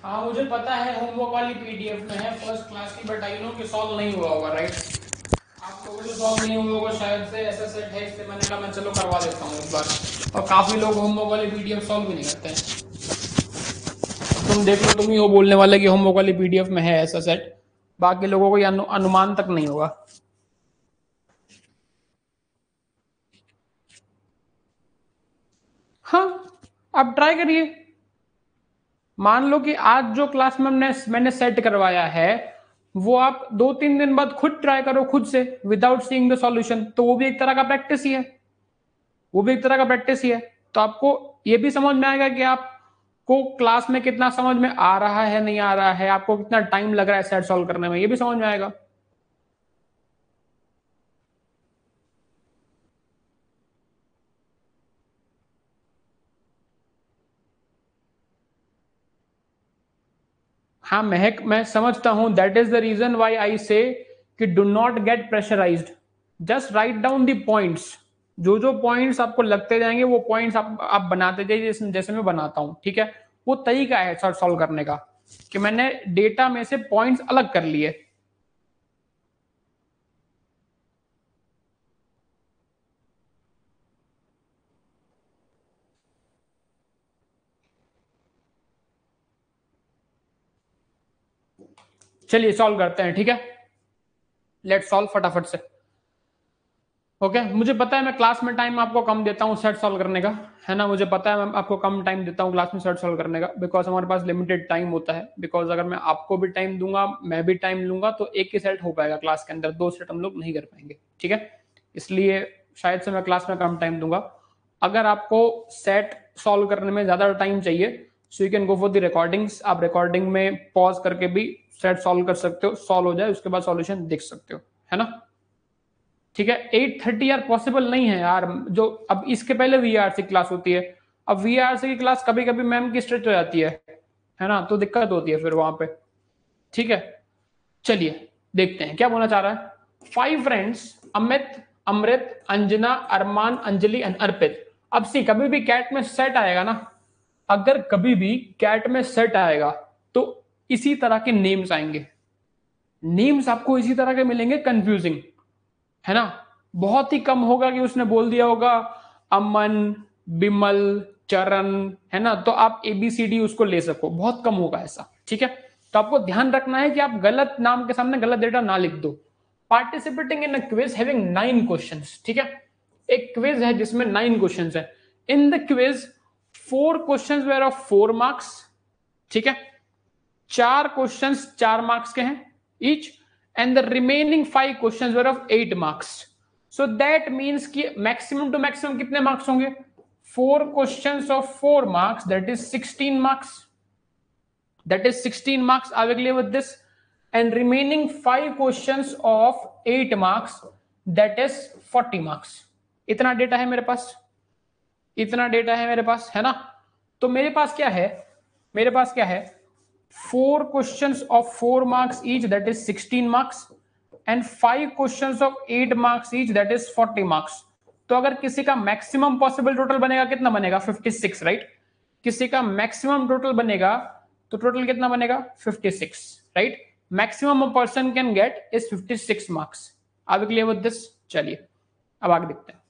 हाँ मुझे पता है होमवर्क वाली पीडीएफ में है फर्स्ट क्लास की, बट आई नो कि सॉल्व नहीं हुआ होगा, राइट? आप लोगों से सॉल्व नहीं हुआ होगा शायद से, ऐसा सेट है, इसलिए मैंने कहा मैं चलो करवा देता हूँ इस बार। और काफी लोग होमवर्क वाली पीडीएफ सॉल्व भी नहीं करते हैं। तुम देख लो, तुम ही हो बोलने वाले कि होमवर्क वाली पीडीएफ में है ऐसा सेट, बाकी लोगों को ये अनुमान तक नहीं होगा। हाँ आप ट्राई करिए। मान लो कि आज जो क्लास में मैंने सेट करवाया है वो आप 2-3 दिन बाद खुद ट्राई करो, खुद से, विदाउट सीइंग द सॉल्यूशन, तो वो भी एक तरह का प्रैक्टिस ही है, वो भी एक तरह का प्रैक्टिस ही है। तो आपको ये भी समझ में आएगा कि आपको क्लास में कितना समझ में आ रहा है, नहीं आ रहा है, आपको कितना टाइम लग रहा है सेट सॉल्व करने में, ये भी समझ में आएगा। हाँ महक, मैं समझता हूं, that is the reason why I say कि do not get pressurised, just write down the points. जो जो पॉइंट्स आपको लगते जाएंगे वो पॉइंट्स आप बनाते जाइए, जैसे जैसे मैं बनाता हूं, ठीक है? वो तरीका है सॉल्व सॉल्व करने का, कि मैंने डेटा में से पॉइंट्स अलग कर लिए। चलिए सॉल्व करते हैं, ठीक है? लेट्स सॉल्व फटाफट से। ओके मुझे पता है मैं क्लास में टाइम आपको कम देता हूँ सेट सॉल्व करने का, है ना? मुझे पता है मैं आपको कम टाइम देता हूँ क्लास में सेट सॉल्व करने का, बिकॉज हमारे पास लिमिटेड टाइम होता है। बिकॉज अगर मैं आपको भी टाइम दूंगा, मैं भी टाइम लूंगा, तो एक ही सेट हो पाएगा क्लास के अंदर, 2 सेट हम लोग नहीं कर पाएंगे, ठीक है? इसलिए शायद से मैं क्लास में कम टाइम दूंगा। अगर आपको सेट सॉल्व करने में ज्यादा टाइम चाहिए, so you can go for the recordings. आप रिकॉर्डिंग में पॉज करके भी सेट सॉल्व कर सकते हो, सॉल्व हो जाए उसके बाद सॉल्यूशन देख सकते हो, है ना? ठीक है 8:30 यार पॉसिबल नहीं है यार, जो अब इसके पहले वीआरसी क्लास होती है, अब वीआरसी की क्लास कभी कभी मैम की स्ट्रेच हो जाती है ना? तो दिक्कत होती है फिर वहां पे, ठीक है? चलिए देखते हैं क्या बोलना चाह रहा है। 5 फ्रेंड्स, अमित, अमृत, अंजना, अरमान, अंजलि एंड अर्पित। अब सी, कभी भी कैट में सेट आएगा ना, अगर कभी भी कैट में सेट आएगा तो इसी तरह के नेम्स आएंगे, नेम्स आपको इसी तरह के मिलेंगे, कंफ्यूजिंग, है ना? बहुत ही कम होगा कि उसने बोल दिया होगा अमन, बिमल, चरण, है ना? तो आप एबीसीडी उसको ले सको, बहुत कम होगा ऐसा, ठीक है? तो आपको ध्यान रखना है कि आप गलत नाम के सामने गलत डेटा ना लिख दो। Participating in a quiz having 9 questions, ठीक है? एक क्विज है जिसमें 9 क्वेश्चंस है। In the quiz 4 questions were of 4 marks, ठीक है? 4 क्वेश्चंस 4 मार्क्स के हैं each, and the remaining 5 questions were of 8 marks. So that means कि मैक्सिमम टू मैक्सिमम कितने मार्क्स होंगे? 4 questions of 4 marks, that is 16 marks, that is 16 marks. I will clear with this. And remaining 5 questions of 8 marks, that is 40 marks. इतना data है मेरे पास, इतना data है मेरे पास, है ना? तो मेरे पास क्या है, मेरे पास क्या है? 4 questions of 4 marks each, that is 16 marks, and 5 questions of 8 marks each, that is 40 marks. तो अगर किसी का मैक्सिमम पॉसिबल टोटल बनेगा, कितना बनेगा? 56, राइट? किसी का मैक्सिमम टोटल बनेगा तो टोटल कितना बनेगा? 56, right? Maximum a person can get is 56 marks. Are we clear with this? चलिए अब आगे देखते हैं,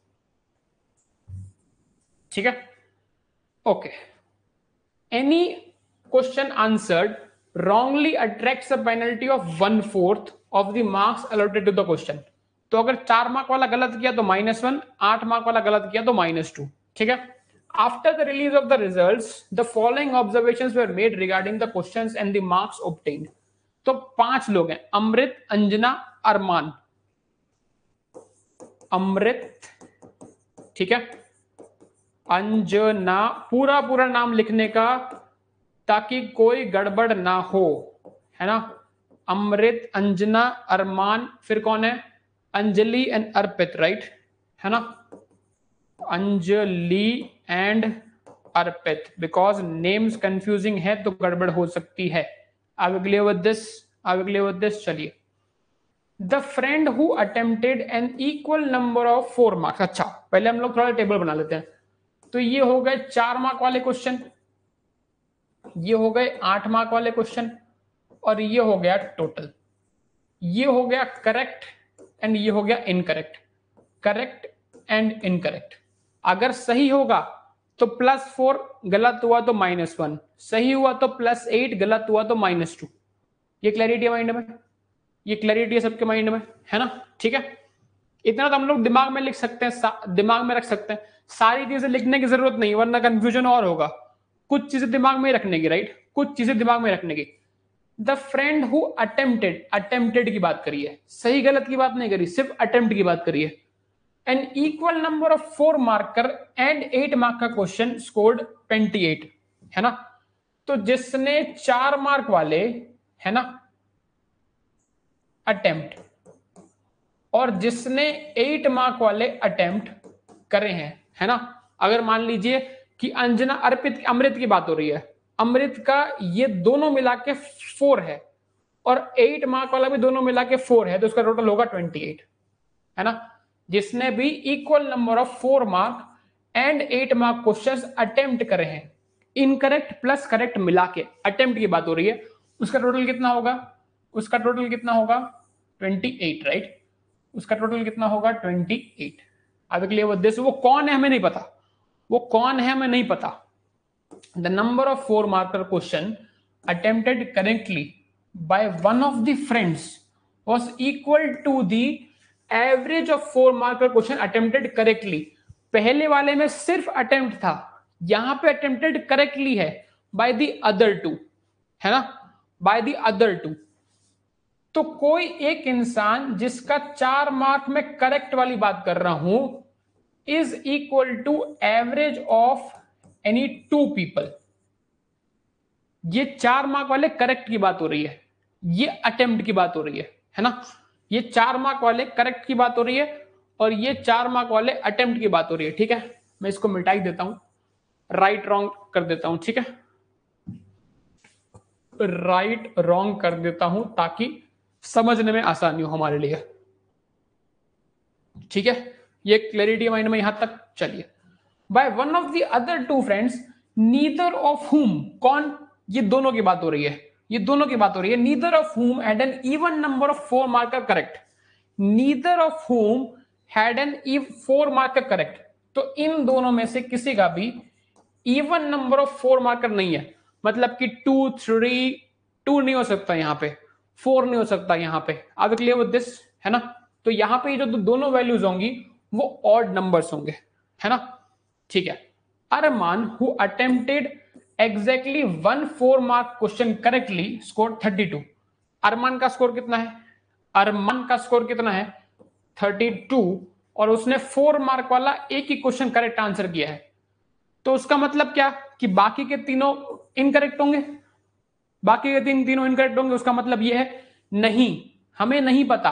ठीक है? Okay, any question answered wrongly attracts a penalty of 1/4 of the marks allotted to the question. तो अगर 4 मार्क वाला गलत किया तो -1, 8 मार्क वाला गलत किया तो -2, ठीक है? After the release of the results, the following observations were made regarding the questions and the marks obtained. तो 5 लोग हैं, अमृत, अंजना, अरमान, अमृत, ठीक है, अंजना, पूरा पूरा नाम लिखने का ताकि कोई गड़बड़ ना हो, है ना? अमृत, अंजना, अरमान, फिर कौन है? Anjali and Arpit, right? है ना? Anjali and Arpit, because names confusing है तो गड़बड़ हो सकती है। I will clear with this, I will clear with this. चलिए, the friend who attempted an equal number of 4 marks. अच्छा, पहले हम लोग थोड़ा टेबल बना लेते हैं। तो ये हो गए 4 मार्क वाले क्वेश्चन, ये हो गए 8 मार्क वाले क्वेश्चन, और ये हो गया टोटल। ये हो गया करेक्ट एंड ये हो गया इनकरेक्ट, करेक्ट एंड इनकरेक्ट। अगर सही होगा तो +4, गलत हुआ तो -1, सही हुआ तो +8, गलत हुआ तो -2। ये क्लैरिटी है माइंड में, ये क्लैरिटी है सबके माइंड में, है ना? ठीक है, इतना तो हम लोग दिमाग में लिख सकते हैं, दिमाग में रख सकते हैं। सारी चीजें लिखने की जरूरत नहीं, वरना कंफ्यूजन और होगा। कुछ चीजें दिमाग में रखने की, राइट, कुछ चीजें दिमाग में रखने की। द फ्रेंड हु अटेम्प्टेड की बात करिए, सही गलत की बात नहीं करी, सिर्फ अटेम्प्ट की बात करिए। An equal number of 4 marker and 8 mark का क्वेश्चन स्कोर्ड 28, है ना? तो जिसने 4 मार्क वाले, है ना, अटेम्प्ट, और जिसने 8 मार्क वाले अटेम्प्ट करे हैं, है ना? अगर मान लीजिए कि अंजना, अर्पित, अमृत की बात हो रही है, अमृत का ये दोनों मिला के 4 है और 8 मार्क वाला भी दोनों मिला के 4 है, तो उसका टोटल होगा 28, है ना? जिसने भी equal number of 4 mark and 8 mark questions attempt करे हैं, इनकरेक्ट प्लस करेक्ट मिला के, अटेम्प्ट की बात हो रही है, उसका टोटल कितना होगा? उसका टोटल कितना होगा? 28, राइट? उसका टोटल कितना होगा? 28। अब क्लियर विद दिस? वो कौन है हमें नहीं पता, वो कौन है हमें नहीं पता। The number of 4 marker question attempted correctly by one of the friends was equal to the average of 4 marker question attempted correctly. पहले वाले में सिर्फ अटेम्प्ट था, यहां पे अटेम्प्टेड करेक्टली है बाय द अदर टू, है ना, बाय द अदर टू। तो कोई एक इंसान जिसका 4 मार्क में करेक्ट वाली बात कर रहा हूं is equal to average of any 2 people. ये 4 मार्क वाले करेक्ट की बात हो रही है, ये अटेम्प्ट की बात हो रही है ना? ये 4 मार्क वाले करेक्ट की बात हो रही है और ये 4 मार्क वाले अटेम्प्ट की बात हो रही है। ठीक है, मैं इसको मिटाई देता हूं, राइट रॉन्ग कर देता हूं। ठीक है, राइट रॉन्ग कर देता हूं ताकि समझने में आसानी हो हमारे लिए। ठीक है, ये क्लैरिटी माइंड में यहां तक। चलिए, by one of the other 2 friends neither of whom, कौन? ये दोनों की बात हो रही है, ये दोनों की बात हो रही है। Neither of whom had an even number of 4 marker correct, neither of whom had an 4 marker correct. तो इन दोनों में से किसी का भी इवन नंबर ऑफ 4 मार्कर नहीं है, मतलब कि 2 3 2 नहीं हो सकता यहां पे, 4 नहीं हो सकता यहां पे। अब क्लियर विद दिस, है ना? तो यहां पे जो दोनों वैल्यूज होंगी वो ऑड नंबर्स होंगे, है ना? ठीक है, Arman who attempted exactly 1 4 mark question correctly score 32। Arman का स्कोर कितना है? अरमान का स्कोर कितना है? 32, और उसने 4 मार्क वाला एक ही क्वेश्चन करेक्ट आंसर किया है। तो उसका मतलब क्या कि बाकी के तीनों इनकरेक्ट होंगे, बाकी के तीनों इनकरेक्ट होंगे। उसका मतलब यह है नहीं, हमें नहीं पता,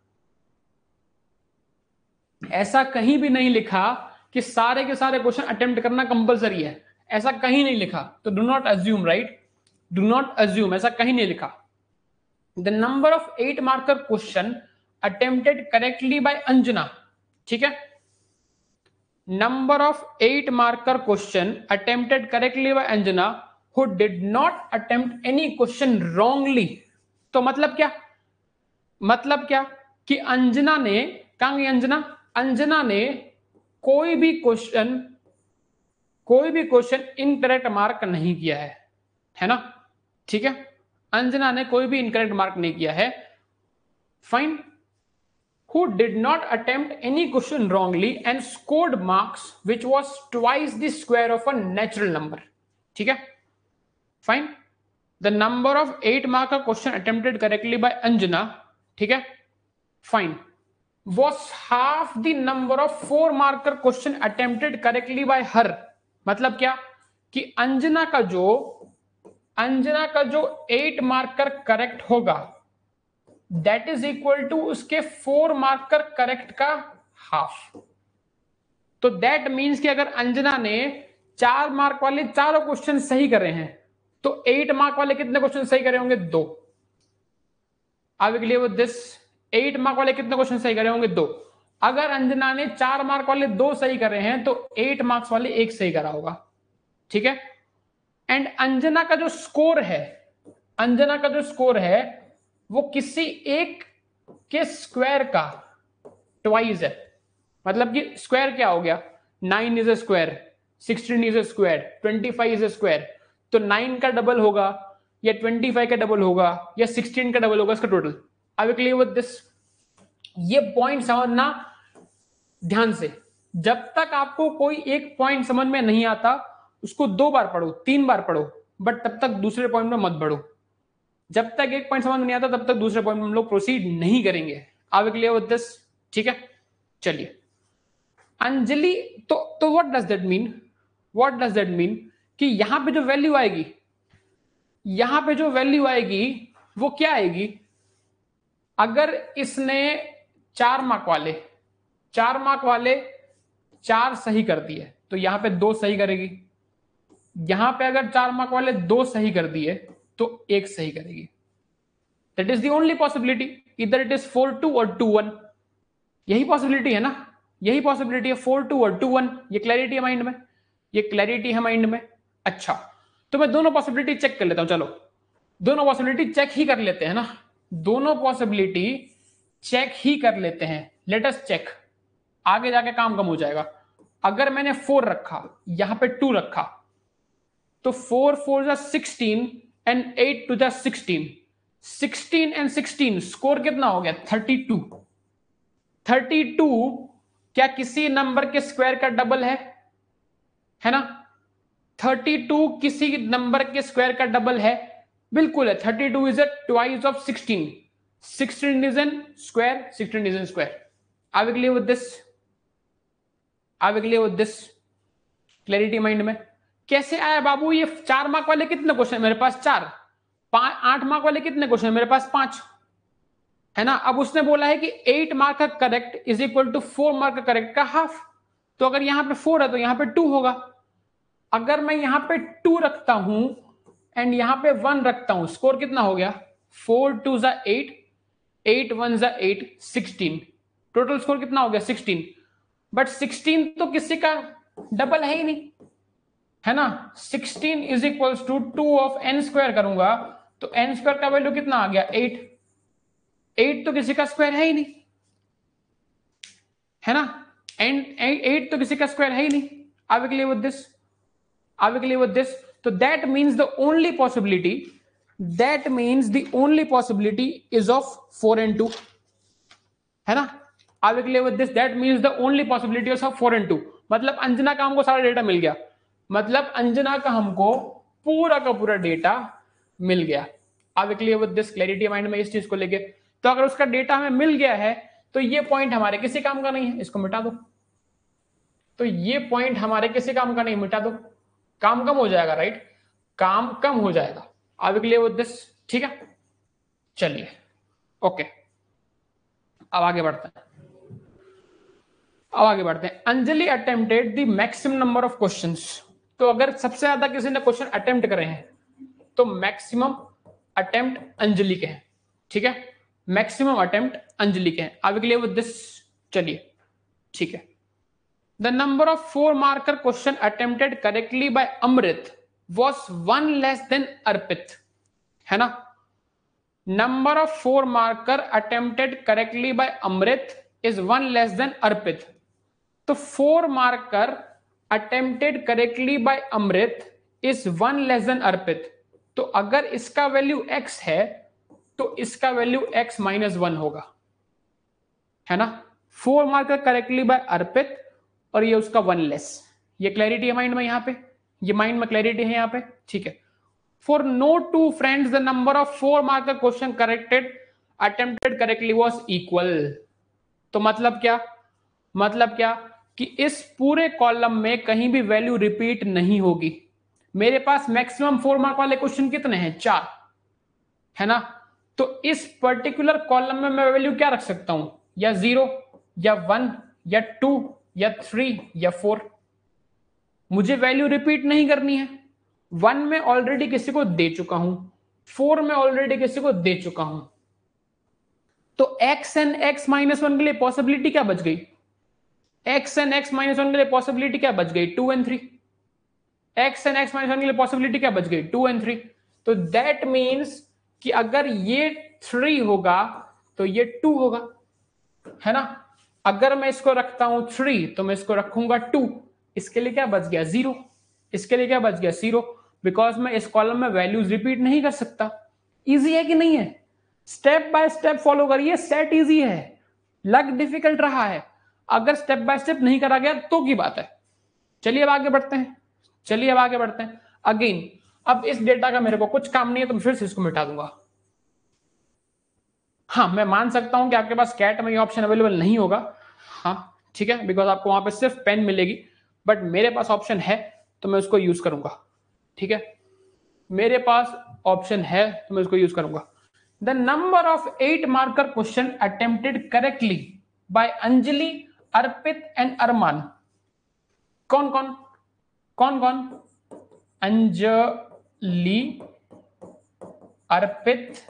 ऐसा कहीं भी नहीं लिखा कि सारे के सारे क्वेश्चन अटेम्प्ट करना कंपलसरी है, ऐसा कहीं नहीं लिखा। तो do not assume, right, do not assume, ऐसा कहीं नहीं लिखा। The number of 8 marker question attempted correctly by Anjana, ठीक है, number of 8 marker question attempted correctly by Anjana who did not attempt any question wrongly। तो मतलब क्या? मतलब क्या कि अंजना ने, कहां गई अंजना? अंजना ने कोई भी क्वेश्चन इनकरेक्ट मार्क नहीं किया है ना? ठीक है, अंजना ने कोई भी इनकरेक्ट मार्क नहीं किया है। Fine, who did not attempt any question wrongly and scored marks which was twice the square of a natural number। ठीक है, fine, the number of 8 marker question attempted correctly by Anjana, ठीक है, fine, was half the number of 4 marker question attempted correctly by her। मतलब क्या कि अंजना का जो 8 marker correct होगा दैट इज इक्वल टू उसके 4 मार्कर करेक्ट का हाफ। तो दैट मीन्स कि अगर अंजना ने 4 मार्क वाले चारों क्वेश्चन सही करे हैं तो 8 मार्क वाले कितने क्वेश्चन सही करे होंगे? 2। आगे क्लियर विद दिस? 8 मार्क वाले कितने क्वेश्चन सही करे होंगे? 2। अगर अंजना ने 4 मार्क वाले 2 सही करे हैं तो 8 मार्क्स वाले 1 सही करा होगा। ठीक है, एंड अंजना का जो स्कोर है, अंजना का जो स्कोर है वो किसी एक के स्क्वायर का ट्वाइस है। मतलब कि स्क्वायर क्या हो गया, 9 is a square, 16 is a square, 25 is a square. तो 9 का डबल होगा या 25 का डबल होगा या 16 का डबल होगा इसका total. I will clear with this. ये पॉइंट समझना ध्यान से। जब तक आपको कोई एक पॉइंट समझ में नहीं आता उसको 2 बार पढ़ो, 3 बार पढ़ो, बट तब तक दूसरे पॉइंट में मत बढ़ो। जब तक एक पॉइंट समझ में नहीं आता तब तक दूसरे पॉइंट में हम लोग प्रोसीड नहीं करेंगे। I will clear with this, ठीक है। चलिए अंजलि, तो what does that mean, what does that mean कि यहां पे जो वैल्यू आएगी, यहां पे जो वैल्यू आएगी वो क्या आएगी, अगर इसने 4 मार्क वाले 4 मार्क वाले 4 सही कर दिए तो यहां पे 2 सही करेगी, यहां पे अगर 4 मार्क वाले 2 सही कर दिए तो 1 सही करेगी। That is the only possibility, इधर इट इज 4-2 और 2-1। यही पॉसिबिलिटी है ना, यही पॉसिबिलिटी है 4-2 और 2-1। ये क्लैरिटी है माइंड में, ये क्लैरिटी है माइंड में। अच्छा तो मैं दोनों पॉसिबिलिटी चेक कर लेता हूं, चलो दोनों पॉसिबिलिटी चेक ही कर लेते हैं ना, दोनों पॉसिबिलिटी चेक ही कर लेते हैं। लेट अस चेक, आगे जाके काम कम हो जाएगा। अगर मैंने 4 रखा, यहां पे 2 रखा, तो 4 4 जा 16 एंड 8 2 जा 16, 16 एंड 16 स्कोर कितना हो गया 32। 32 क्या किसी नंबर के स्क्वायर का डबल है ना, 32 किसी नंबर के स्क्वायर का डबल है, बिल्कुल है। 32 is a twice of 16, 16 is an square, 16 is an square. I will clear with this, I will clear with this, clarity mind में। कैसे आया बाबू, ये 4 मार्क वाले कितने क्वेश्चन मेरे पास 4, 8 मार्क वाले कितने क्वेश्चन मेरे पास 5, है ना। अब उसने बोला है कि 8 मार्क का correct is equal to 4 mark का करेक्ट का हाफ। तो अगर यहां पे 4 है तो यहां पे 2 होगा। अगर मैं यहां पे 2 रखता हूं एंड यहां पे 1 रखता हूं, स्कोर कितना हो गया 4 2 जा 8, 8 1 जा 8, 16, टोटल स्कोर कितना हो गया 16। बट 16 तो किसी का डबल है ही नहीं, है ना। 16 is equals to 2 of n square करूंगा तो n स्क्वायर का वैल्यू कितना आ गया 8, 8 तो किसी का स्क्वायर है ही नहीं, है ना। एंड 8 तो किसी का स्क्वायर है ही नहीं। I will clear with this, I will clear with this. तो that means the only possibility, that means the only possibility is of 4 and 2, है ना। I will clear with this, that means the only possibility is of 4 and 2। मतलब अंजना का हमको सारा data मिल गया, मतलब अंजना का हमको पूरा का पूरा डेटा मिल गया। I will clear with this, clarity mind में इस चीज को लेके। तो अगर उसका डेटा हमें मिल गया है तो ये पॉइंट हमारे किसी काम का नहीं है, इसको मिटा दो। तो ये पॉइंट हमारे किसी काम का नहीं, मिटा दो, काम कम हो जाएगा, राइट, काम कम हो जाएगा। I will clear with this, ठीक है। चलिए ओके, अब आगे बढ़ते हैं, अब आगे बढ़ते हैं। Anjali attempted the maximum number of questions. तो अगर सबसे ज्यादा किसी ने क्वेश्चन अटेम्प्ट करे हैं तो मैक्सिमम अटेम्प्ट अंजलि के हैं, ठीक है, मैक्सिमम अटेम्प्ट अंजलि के हैं। I will clear with this, चलिए ठीक है। The number of 4 marker question attempted correctly by Amrit was 1 less than Arpit, है ना। Number of 4 marker attempted correctly by Amrit is 1 less than Arpit. तो 4 marker attempted correctly by Amrit is 1 less than Arpit. तो अगर इसका value x है तो इसका वैल्यू x -1 होगा, है ना। 4 मार्कर करेक्टली बाय अर्पित और ये उसका 1 लेस। ये क्लैरिटी है माइंड में, यहां पे ये माइंड में क्लैरिटी है यहां पे, ठीक है। For no two friends the number of 4 marker question corrected attempted correctly was equal. तो मतलब क्या, मतलब क्या कि इस पूरे कॉलम में कहीं भी वैल्यू रिपीट नहीं होगी। मेरे पास मैक्सिमम 4 मार्क वाले क्वेश्चन कितने हैं 4, है ना। तो इस पर्टिकुलर कॉलम में मैं वैल्यू क्या रख सकता हूं, या 0 या 1 या 2 या 3 या 4। मुझे वैल्यू रिपीट नहीं करनी है। 1 में ऑलरेडी किसी को दे चुका हूं, 4 में ऑलरेडी किसी को दे चुका हूं। तो x एंड x -1 के लिए पॉसिबिलिटी क्या बच गई, x एंड x -1 के लिए पॉसिबिलिटी क्या बच गई 2 and 3, x and x minus 1 के लिए पॉसिबिलिटी क्या बच गई, 2 एंड 3। तो दैट मीन्स कि अगर ये 3 होगा तो ये 2 होगा, है ना। अगर मैं इसको रखता हूं 3 तो मैं इसको रखूंगा 2, इसके लिए क्या बच गया 0, इसके लिए क्या बच गया 0, बिकॉज मैं इस कॉलम में वैल्यूज रिपीट नहीं कर सकता। इजी है कि नहीं है, स्टेप बाय स्टेप फॉलो करिए, सेट इजी है, लग डिफिकल्ट रहा है, अगर स्टेप बाय स्टेप नहीं करा गया तो की बात है। चलिए अब आगे बढ़ते हैं, चलिए अब आगे बढ़ते हैं। अगेन अब इस डेटा का मेरे को कुछ काम नहीं है तो मैं फिर से इसको मिटा दूंगा। हाँ मैं मान सकता हूं कि आपके पास कैट में ये ऑप्शन अवेलेबल नहीं होगा, हाँ ठीक है, बिकॉज आपको वहां पे सिर्फ पेन मिलेगी, बट मेरे पास ऑप्शन है तो मैं उसको यूज करूंगा, ठीक है, मेरे पास ऑप्शन है तो मैं उसको यूज करूंगा। The number of 8 marker question attempted correctly by Anjali, Arpit and Arman. कौन कौन कौन कौन, अंजलि, अर्पित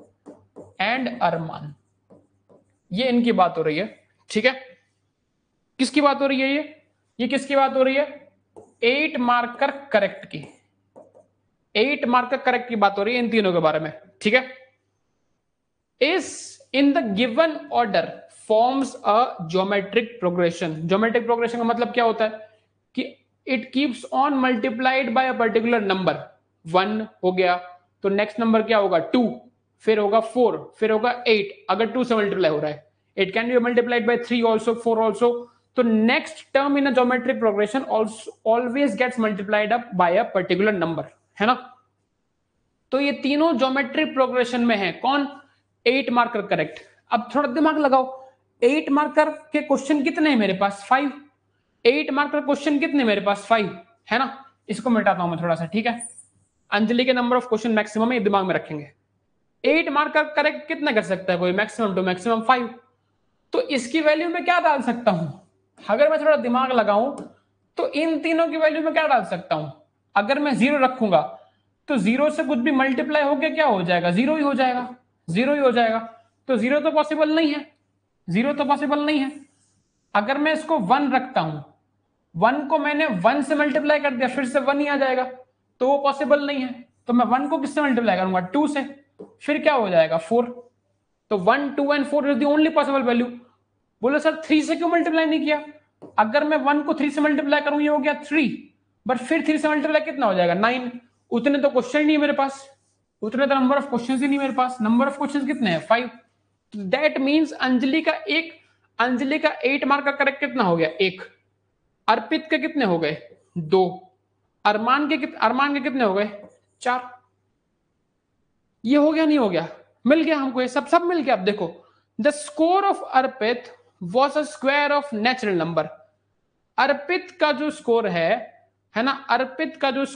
एंड अरमान, ये इनकी बात हो रही है, ठीक है। किसकी बात हो रही है, ये किसकी बात हो रही है, 8 मार्कर करेक्ट की, 8 मार्कर करेक्ट की बात हो रही है इन तीनों के बारे में, ठीक है। इस in the given order forms a geometric progression. Geometric progression का मतलब क्या होता है कि it keeps on multiplied by a particular number. 1 हो गया तो नेक्स्ट नंबर क्या होगा 2, फिर होगा 4, फिर होगा 8, अगर 2 से मल्टीप्लाई हो रहा है। It can be multiplied by 3 also, 4 also. तो next term in a geometric progression always gets multiplied up by a particular number, है ना। तो ये तीनों ज्योमेट्रिक प्रोग्रेशन में है, कौन, 8 मार्कर करेक्ट। अब थोड़ा दिमाग लगाओ, 8 मार्कर के क्वेश्चन कितने हैं मेरे पास, 5। 8 मार्कर क्वेश्चन कितने मेरे पास, 5, है ना। इसको मिटाता हूं मैं थोड़ा सा, ठीक है। अंजलि के नंबर ऑफ क्वेश्चन मैक्सिमम है, ये दिमाग में रखेंगे। 8 मार्कर करेक्ट कितना कर सकता है कोई, मैक्सिमम टू मैक्सिमम 5। तो इसकी वैल्यू में क्या डाल सकता हूं, अगर मैं थोड़ा दिमाग लगाऊं तो इन तीनों की वैल्यू में क्या डाल सकता हूं। अगर मैं 0 रखूंगा तो 0 से कुछ भी मल्टीप्लाई होकर क्या हो जाएगा, 0 ही हो जाएगा, 0 ही हो जाएगा। तो 0 तो पॉसिबल नहीं है, 0 तो पॉसिबल नहीं है। अगर मैं इसको 1 रखता हूं, 1 को मैंने 1 से मल्टीप्लाई कर दिया, फिर से 1 ही आ जाएगा, तो वो पॉसिबल नहीं है। तो मैं 1 को किससे मल्टीप्लाई करूंगा, 2 से, फिर क्या हो जाएगा 4। तो 1, 2 and 4 is the only possible value. बोले सर 3 से क्यों मल्टीप्लाई नहीं किया, अगर मैं 1 को 3 से मल्टीप्लाई करूं ये हो गया 3, बट फिर 3 से मल्टीप्लाई कितना हो जाएगा 9। उतने तो क्वेश्चन नहीं है मेरे पास, उतने तो नंबर ऑफ क्वेश्चंस ही नहीं मेरे पास, नंबर ऑफ क्वेश्चंस कितने हैं 5। दैट मींस अंजलि का 8 मार्क का करेक्ट कितना हो गया 1, अर्पित के कितने हो गए 2, अरमान के कितने हो गए 4। ये हो गया नहीं हो गया, मिल गया हमको, ये सब मिल गया। अब देखो, the score of Arpit was a square of natural number. Arpit का जो स्कोर है ना, अर्पित का जो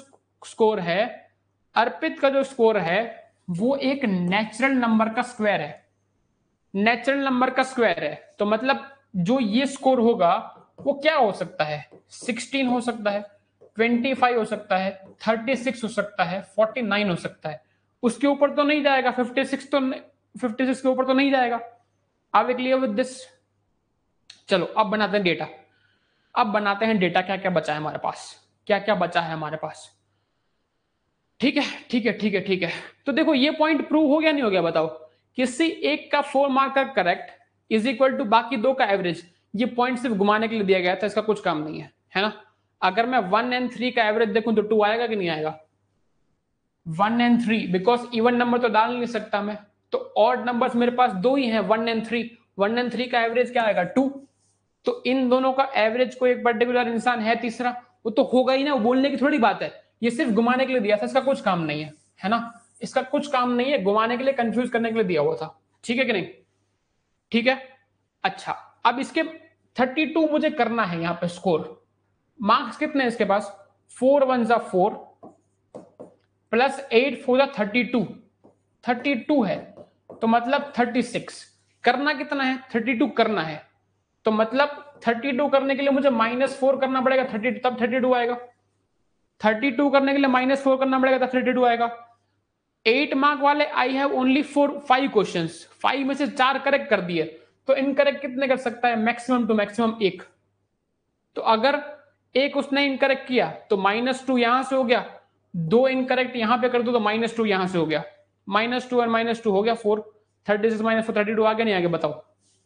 स्कोर है वो एक नेचुरल नंबर का स्क्वायर है, नेचुरल नंबर का स्क्वायर है। तो मतलब जो ये स्कोर होगा वो क्या हो सकता है, 16 हो सकता है, 25 हो सकता है, 36 हो सकता है, 49 हो सकता है, उसके ऊपर तो नहीं जाएगा, 56 के ऊपर तो नहीं जाएगा। Are we clear with this. चलो अब बनाते हैं डेटा, क्या क्या बचा है हमारे पास, क्या क्या बचा है हमारे पास। ठीक है। तो देखो ये पॉइंट प्रूव हो गया नहीं हो गया, बताओ। किसी एक का 4 मार्क का करेक्ट इज इक्वल टू बाकी 2 का एवरेज। ये पॉइंट सिर्फ घुमाने के लिए दिया गया था, इसका कुछ काम नहीं है ना। अगर मैं 1 एंड 3 का एवरेज देखूं तो 2 आएगा कि नहीं आएगा, 1 एंड 3, बिकॉज इवन नंबर तो डाल नहीं सकता मैं, तो ऑड नंबर्स मेरे पास 2 ही हैं, 1 एंड 3। 1 एंड 3 का एवरेज क्या आएगा 2। तो इन दोनों का एवरेज कोई एक पर्टिकुलर इंसान है तीसरा, वो तो होगा ही ना, वो बोलने की थोड़ी बात है, ये सिर्फ घुमाने के लिए दिया था, इसका कुछ काम नहीं है ना, इसका कुछ काम नहीं है, घुमाने के लिए, कंफ्यूज करने के लिए दिया हुआ था, ठीक है कि नहीं, ठीक है। अच्छा अब इसके 32 मुझे करना है यहाँ पे स्कोर, मार्क्स कितने हैं इसके पास, 4 1 जा 4 प्लस 8 4 जा 32 है, तो मतलब 36 करना कितना है, 32 करना है, तो मतलब 32 करने के लिए मुझे -4 करना पड़ेगा, 32 तब 32 आएगा, 32 करने के लिए -4 करना पड़ेगा तब 32 आएगा। 8 मार्क वाले आई हैव ओनली 5 क्वेश्चंस, 5 में से 4 करेक्ट कर दिए, तो इनकरेक्ट कितने कर सकता है, मैक्सिमम टू मैक्सिमम 1। तो अगर एक उसने इनकरेक्ट किया तो -2 यहां से हो गया, 2 इनकरेक्ट यहां पे कर दो तो -2 यहां से हो गया, -2 और -2 हो गया 4, 36 - 4 32 आगे नहीं आगे बताओ।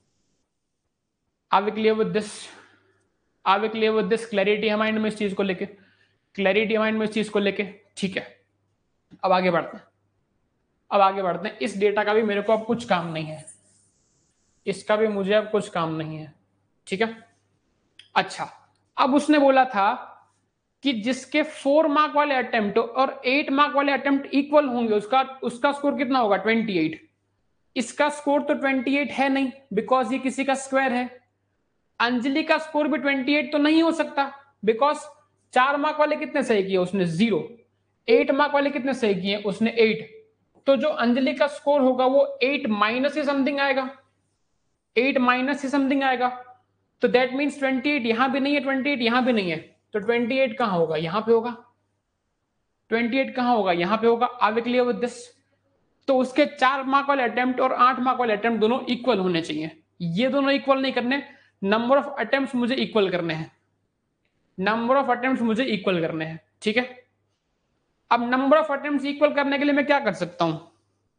Are we clear with this? Are we clear with this? Clarity है माइंड में इस चीज को लेके? क्लैरिटी है माइंड में इस चीज को लेके? ठीक है, अब आगे बढ़ते हैं। अब आगे बढ़ते हैं। इस डेटा का भी मेरे को अब कुछ काम नहीं है, इसका भी मुझे अब कुछ काम नहीं है, ठीक है। अच्छा, अब उसने बोला था कि जिसके 4 मार्क वाले अटेम्प्ट और 8 मार्क वाले अटेम्प्ट इक्वल होंगे उसका उसका स्कोर कितना होगा? 28। इसका स्कोर तो 28 है नहीं, बिकॉज ये किसी का स्क्वायर है। अंजलि का स्कोर भी 28 तो नहीं हो सकता, बिकॉज 4 मार्क वाले कितने सही किए उसने? 0। 8 मार्क वाले कितने सही किए उसने? 8। तो जो अंजलि का स्कोर होगा वो 8 माइनस ही समथिंग आएगा, 8 माइनस ही समथिंग आएगा। तो दैट मीन्स 28 यहां भी नहीं है, 28 यहां भी नहीं है, तो 28 कहां होगा? यहां पे होगा। 28 कहां होगा? यहां पे होगा। Are we clear with this? तो उसके 4 मार्क वाले अटेम्प्ट और 8 मार्क वाले अटेम्प्ट दोनों इक्वल होने चाहिए। ये दोनों इक्वल नहीं करने, नंबर ऑफ अटेम्प्ट मुझे इक्वल करने हैं, नंबर ऑफ अटेम्प्ट मुझे इक्वल करने हैं, ठीक है। अब नंबर ऑफ अटेम्प्ट इक्वल करने के लिए मैं क्या कर सकता हूं?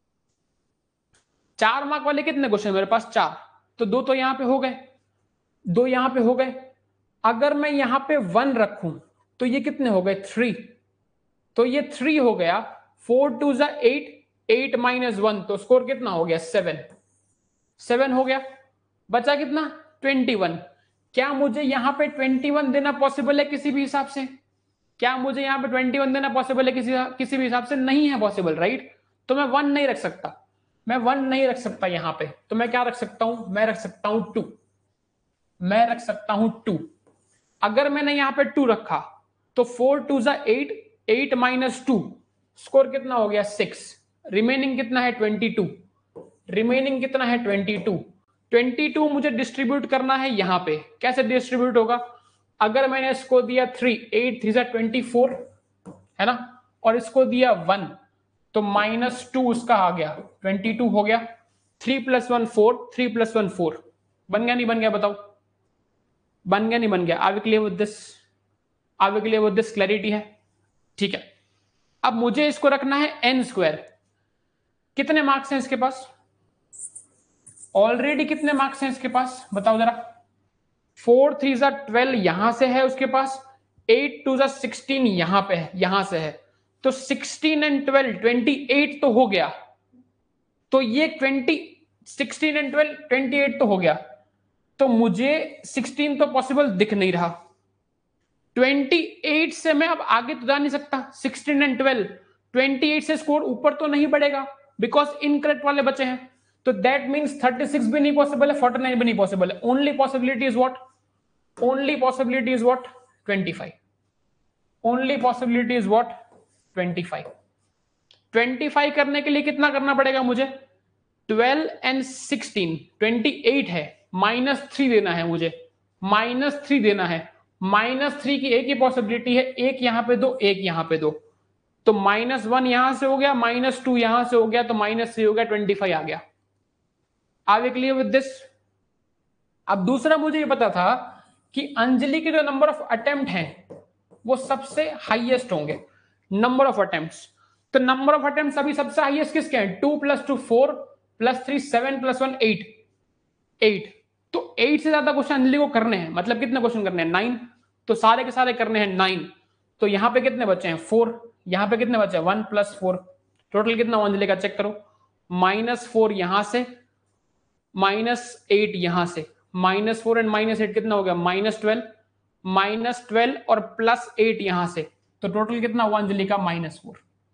4 मार्क वाले कितने क्वेश्चन मेरे पास? 4, तो 2 तो यहां पे हो गए, 2 यहां पे हो गए। अगर मैं यहां पे 1 रखूं तो ये कितने हो गए? 3, तो ये 3 हो गया। 4 2 जा 8, 8 माइनस 1, तो स्कोर कितना हो गया? 7, 7 हो गया। बचा कितना? 21। क्या मुझे यहां पे 21 देना पॉसिबल है किसी भी हिसाब से? क्या मुझे यहां पे 21 देना पॉसिबल है किसी भी हिसाब से? नहीं है पॉसिबल, राइट। तो मैं 1 नहीं रख सकता, मैं 1 नहीं रख सकता यहां पे। तो मैं क्या रख सकता हूं? मैं रख सकता हूं 2, मैं रख सकता हूं 2। अगर मैंने यहां पे 2 रखा तो 4 2 जा 8, 8 माइनस 2, स्कोर कितना हो गया? 6। रिमेनिंग कितना है? 22। रिमेनिंग कितना है? 22। 22 मुझे डिस्ट्रीब्यूट करना है यहां पे। कैसे डिस्ट्रीब्यूट होगा? अगर मैंने इसको दिया 3, 8 3 जा 24 है ना, और इसको दिया 1, तो -2 उसका आ गया, 22 हो गया। 3 + 1 4, 3 + 1 4। बन गया नहीं बन गया बताओ? बन गया नहीं बन गया? Are we clear with this? Are we clear with this? Clarity है? ठीक है। अब मुझे इसको रखना है n²। कितने मार्क्स हैं इसके पास? ऑलरेडी कितने मार्क्स हैं इसके पास बताओ जरा? 4 3 जा 12 यहां से है उसके पास, 8 2 जा 16 यहां पे है, यहां से है, तो 16 एंड 12 28 तो हो गया। तो ये 16 एंड 12 28 तो हो गया। तो मुझे 16 तो पॉसिबल दिख नहीं रहा। 28 से मैं अब आगे तो जा नहीं सकता। 16 एंड 12, 28 से स्कोर ऊपर तो नहीं बढ़ेगा, बिकॉज इनकरेक्ट वाले बचे हैं। तो दैट मीन्स 36 भी नहीं पॉसिबल है, 49 भी नहीं पॉसिबल है। Only possibility is what? Only possibility is what? 25। Only possibility is what? 25। 25 करने के लिए कितना करना पड़ेगा मुझे? 12 एंड 16 28 है, -3 देना है मुझे, -3 देना है। -3 की एक ही पॉसिबिलिटी है, एक यहां पे दो, एक यहां पे दो। तो -1 यहां से हो गया, -2 यहां से हो गया, तो -3 हो गया, 25 आ गया। Are we clear with this? अब दूसरा मुझे ये पता था कि अंजलि के जो नंबर ऑफ अटेम्प्ट हैं वो सबसे हाईएस्ट होंगे, नंबर ऑफ अटेम्प्ट्स। तो नंबर ऑफ अटेम्प्ट्स अभी सबसे हाईएस्ट किसके हैं? 2 + 2 4 + 3 7 + 1 8, 8। तो 8 से ज्यादा क्वेश्चन अंजलि को करने हैं, मतलब कितने क्वेश्चन करने हैं? 9। तो सारे के सारे करने हैं 9। तो यहां पे कितने बचे हैं? 4। यहां पे कितने बचे हैं? 1 + 4। टोटल कितना हुआ अंजलि का? चेक करो। -4 यहां से, -8 यहां से, -4 एंड -8 कितना हो गया? -12, -12 और +8 यहां से, तो टोटल कितना हुआ अंजलि का? -4।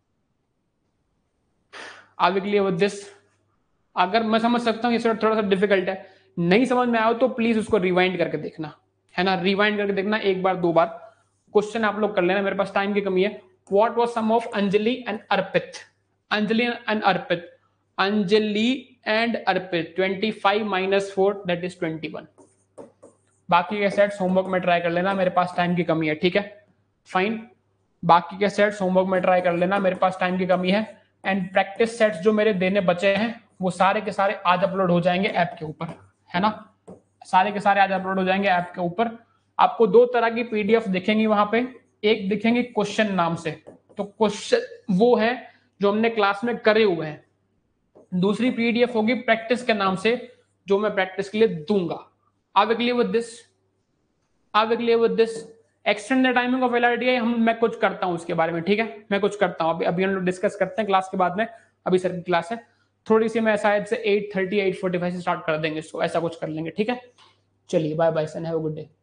Are we clear with this? अगर मैं समझ सकता हूँ ये थोड़ा सा डिफिकल्ट है, नहीं समझ में आया तो प्लीज उसको रिवाइंड करके देखना, है ना। रिवाइंड करके देखना, एक बार 2 बार क्वेश्चन आप लोग कर लेना, मेरे पास टाइम की कमी है। What was sum of Anjali and Arpit? Anjali and Arpit, Anjali and Arpit 25 - 4 that is 21। बाकी के सेट्स होमवर्क में ट्राई कर लेना, मेरे पास टाइम की कमी है, ठीक है, फाइन। बाकी के सेट्स होमवर्क में ट्राई कर लेना, मेरे पास टाइम की कमी है। एंड प्रैक्टिस सेट्स जो मेरे देने बचे हैं वो सारे के सारे आज अपलोड हो जाएंगे ऐप के ऊपर, है ना। सारे के सारे आज अपलोड हो जाएंगे ऐप के ऊपर। आपको दो तरह की पीडीएफ दिखेंगी वहां पे, एक दिखेंगे क्वेश्चन नाम से, तो क्वेश्चन वो है जो हमने क्लास में करे हुए हैं, दूसरी पीडीएफ होगी प्रैक्टिस के नाम से जो मैं प्रैक्टिस के लिए दूंगा। Are we clear with this? Are we clear with this? Extend the timing of LRTI मैं कुछ करता हूं उसके बारे में, ठीक है, मैं कुछ करता हूं, अभी हम लोग डिस्कस करते हैं क्लास के बाद में, अभी सर की क्लास है थोड़ी सी, मैं शायद से 8:30 8:45 से स्टार्ट कर देंगे इसको, ऐसा कुछ कर लेंगे, ठीक है। चलिए bye bye son, have a good day.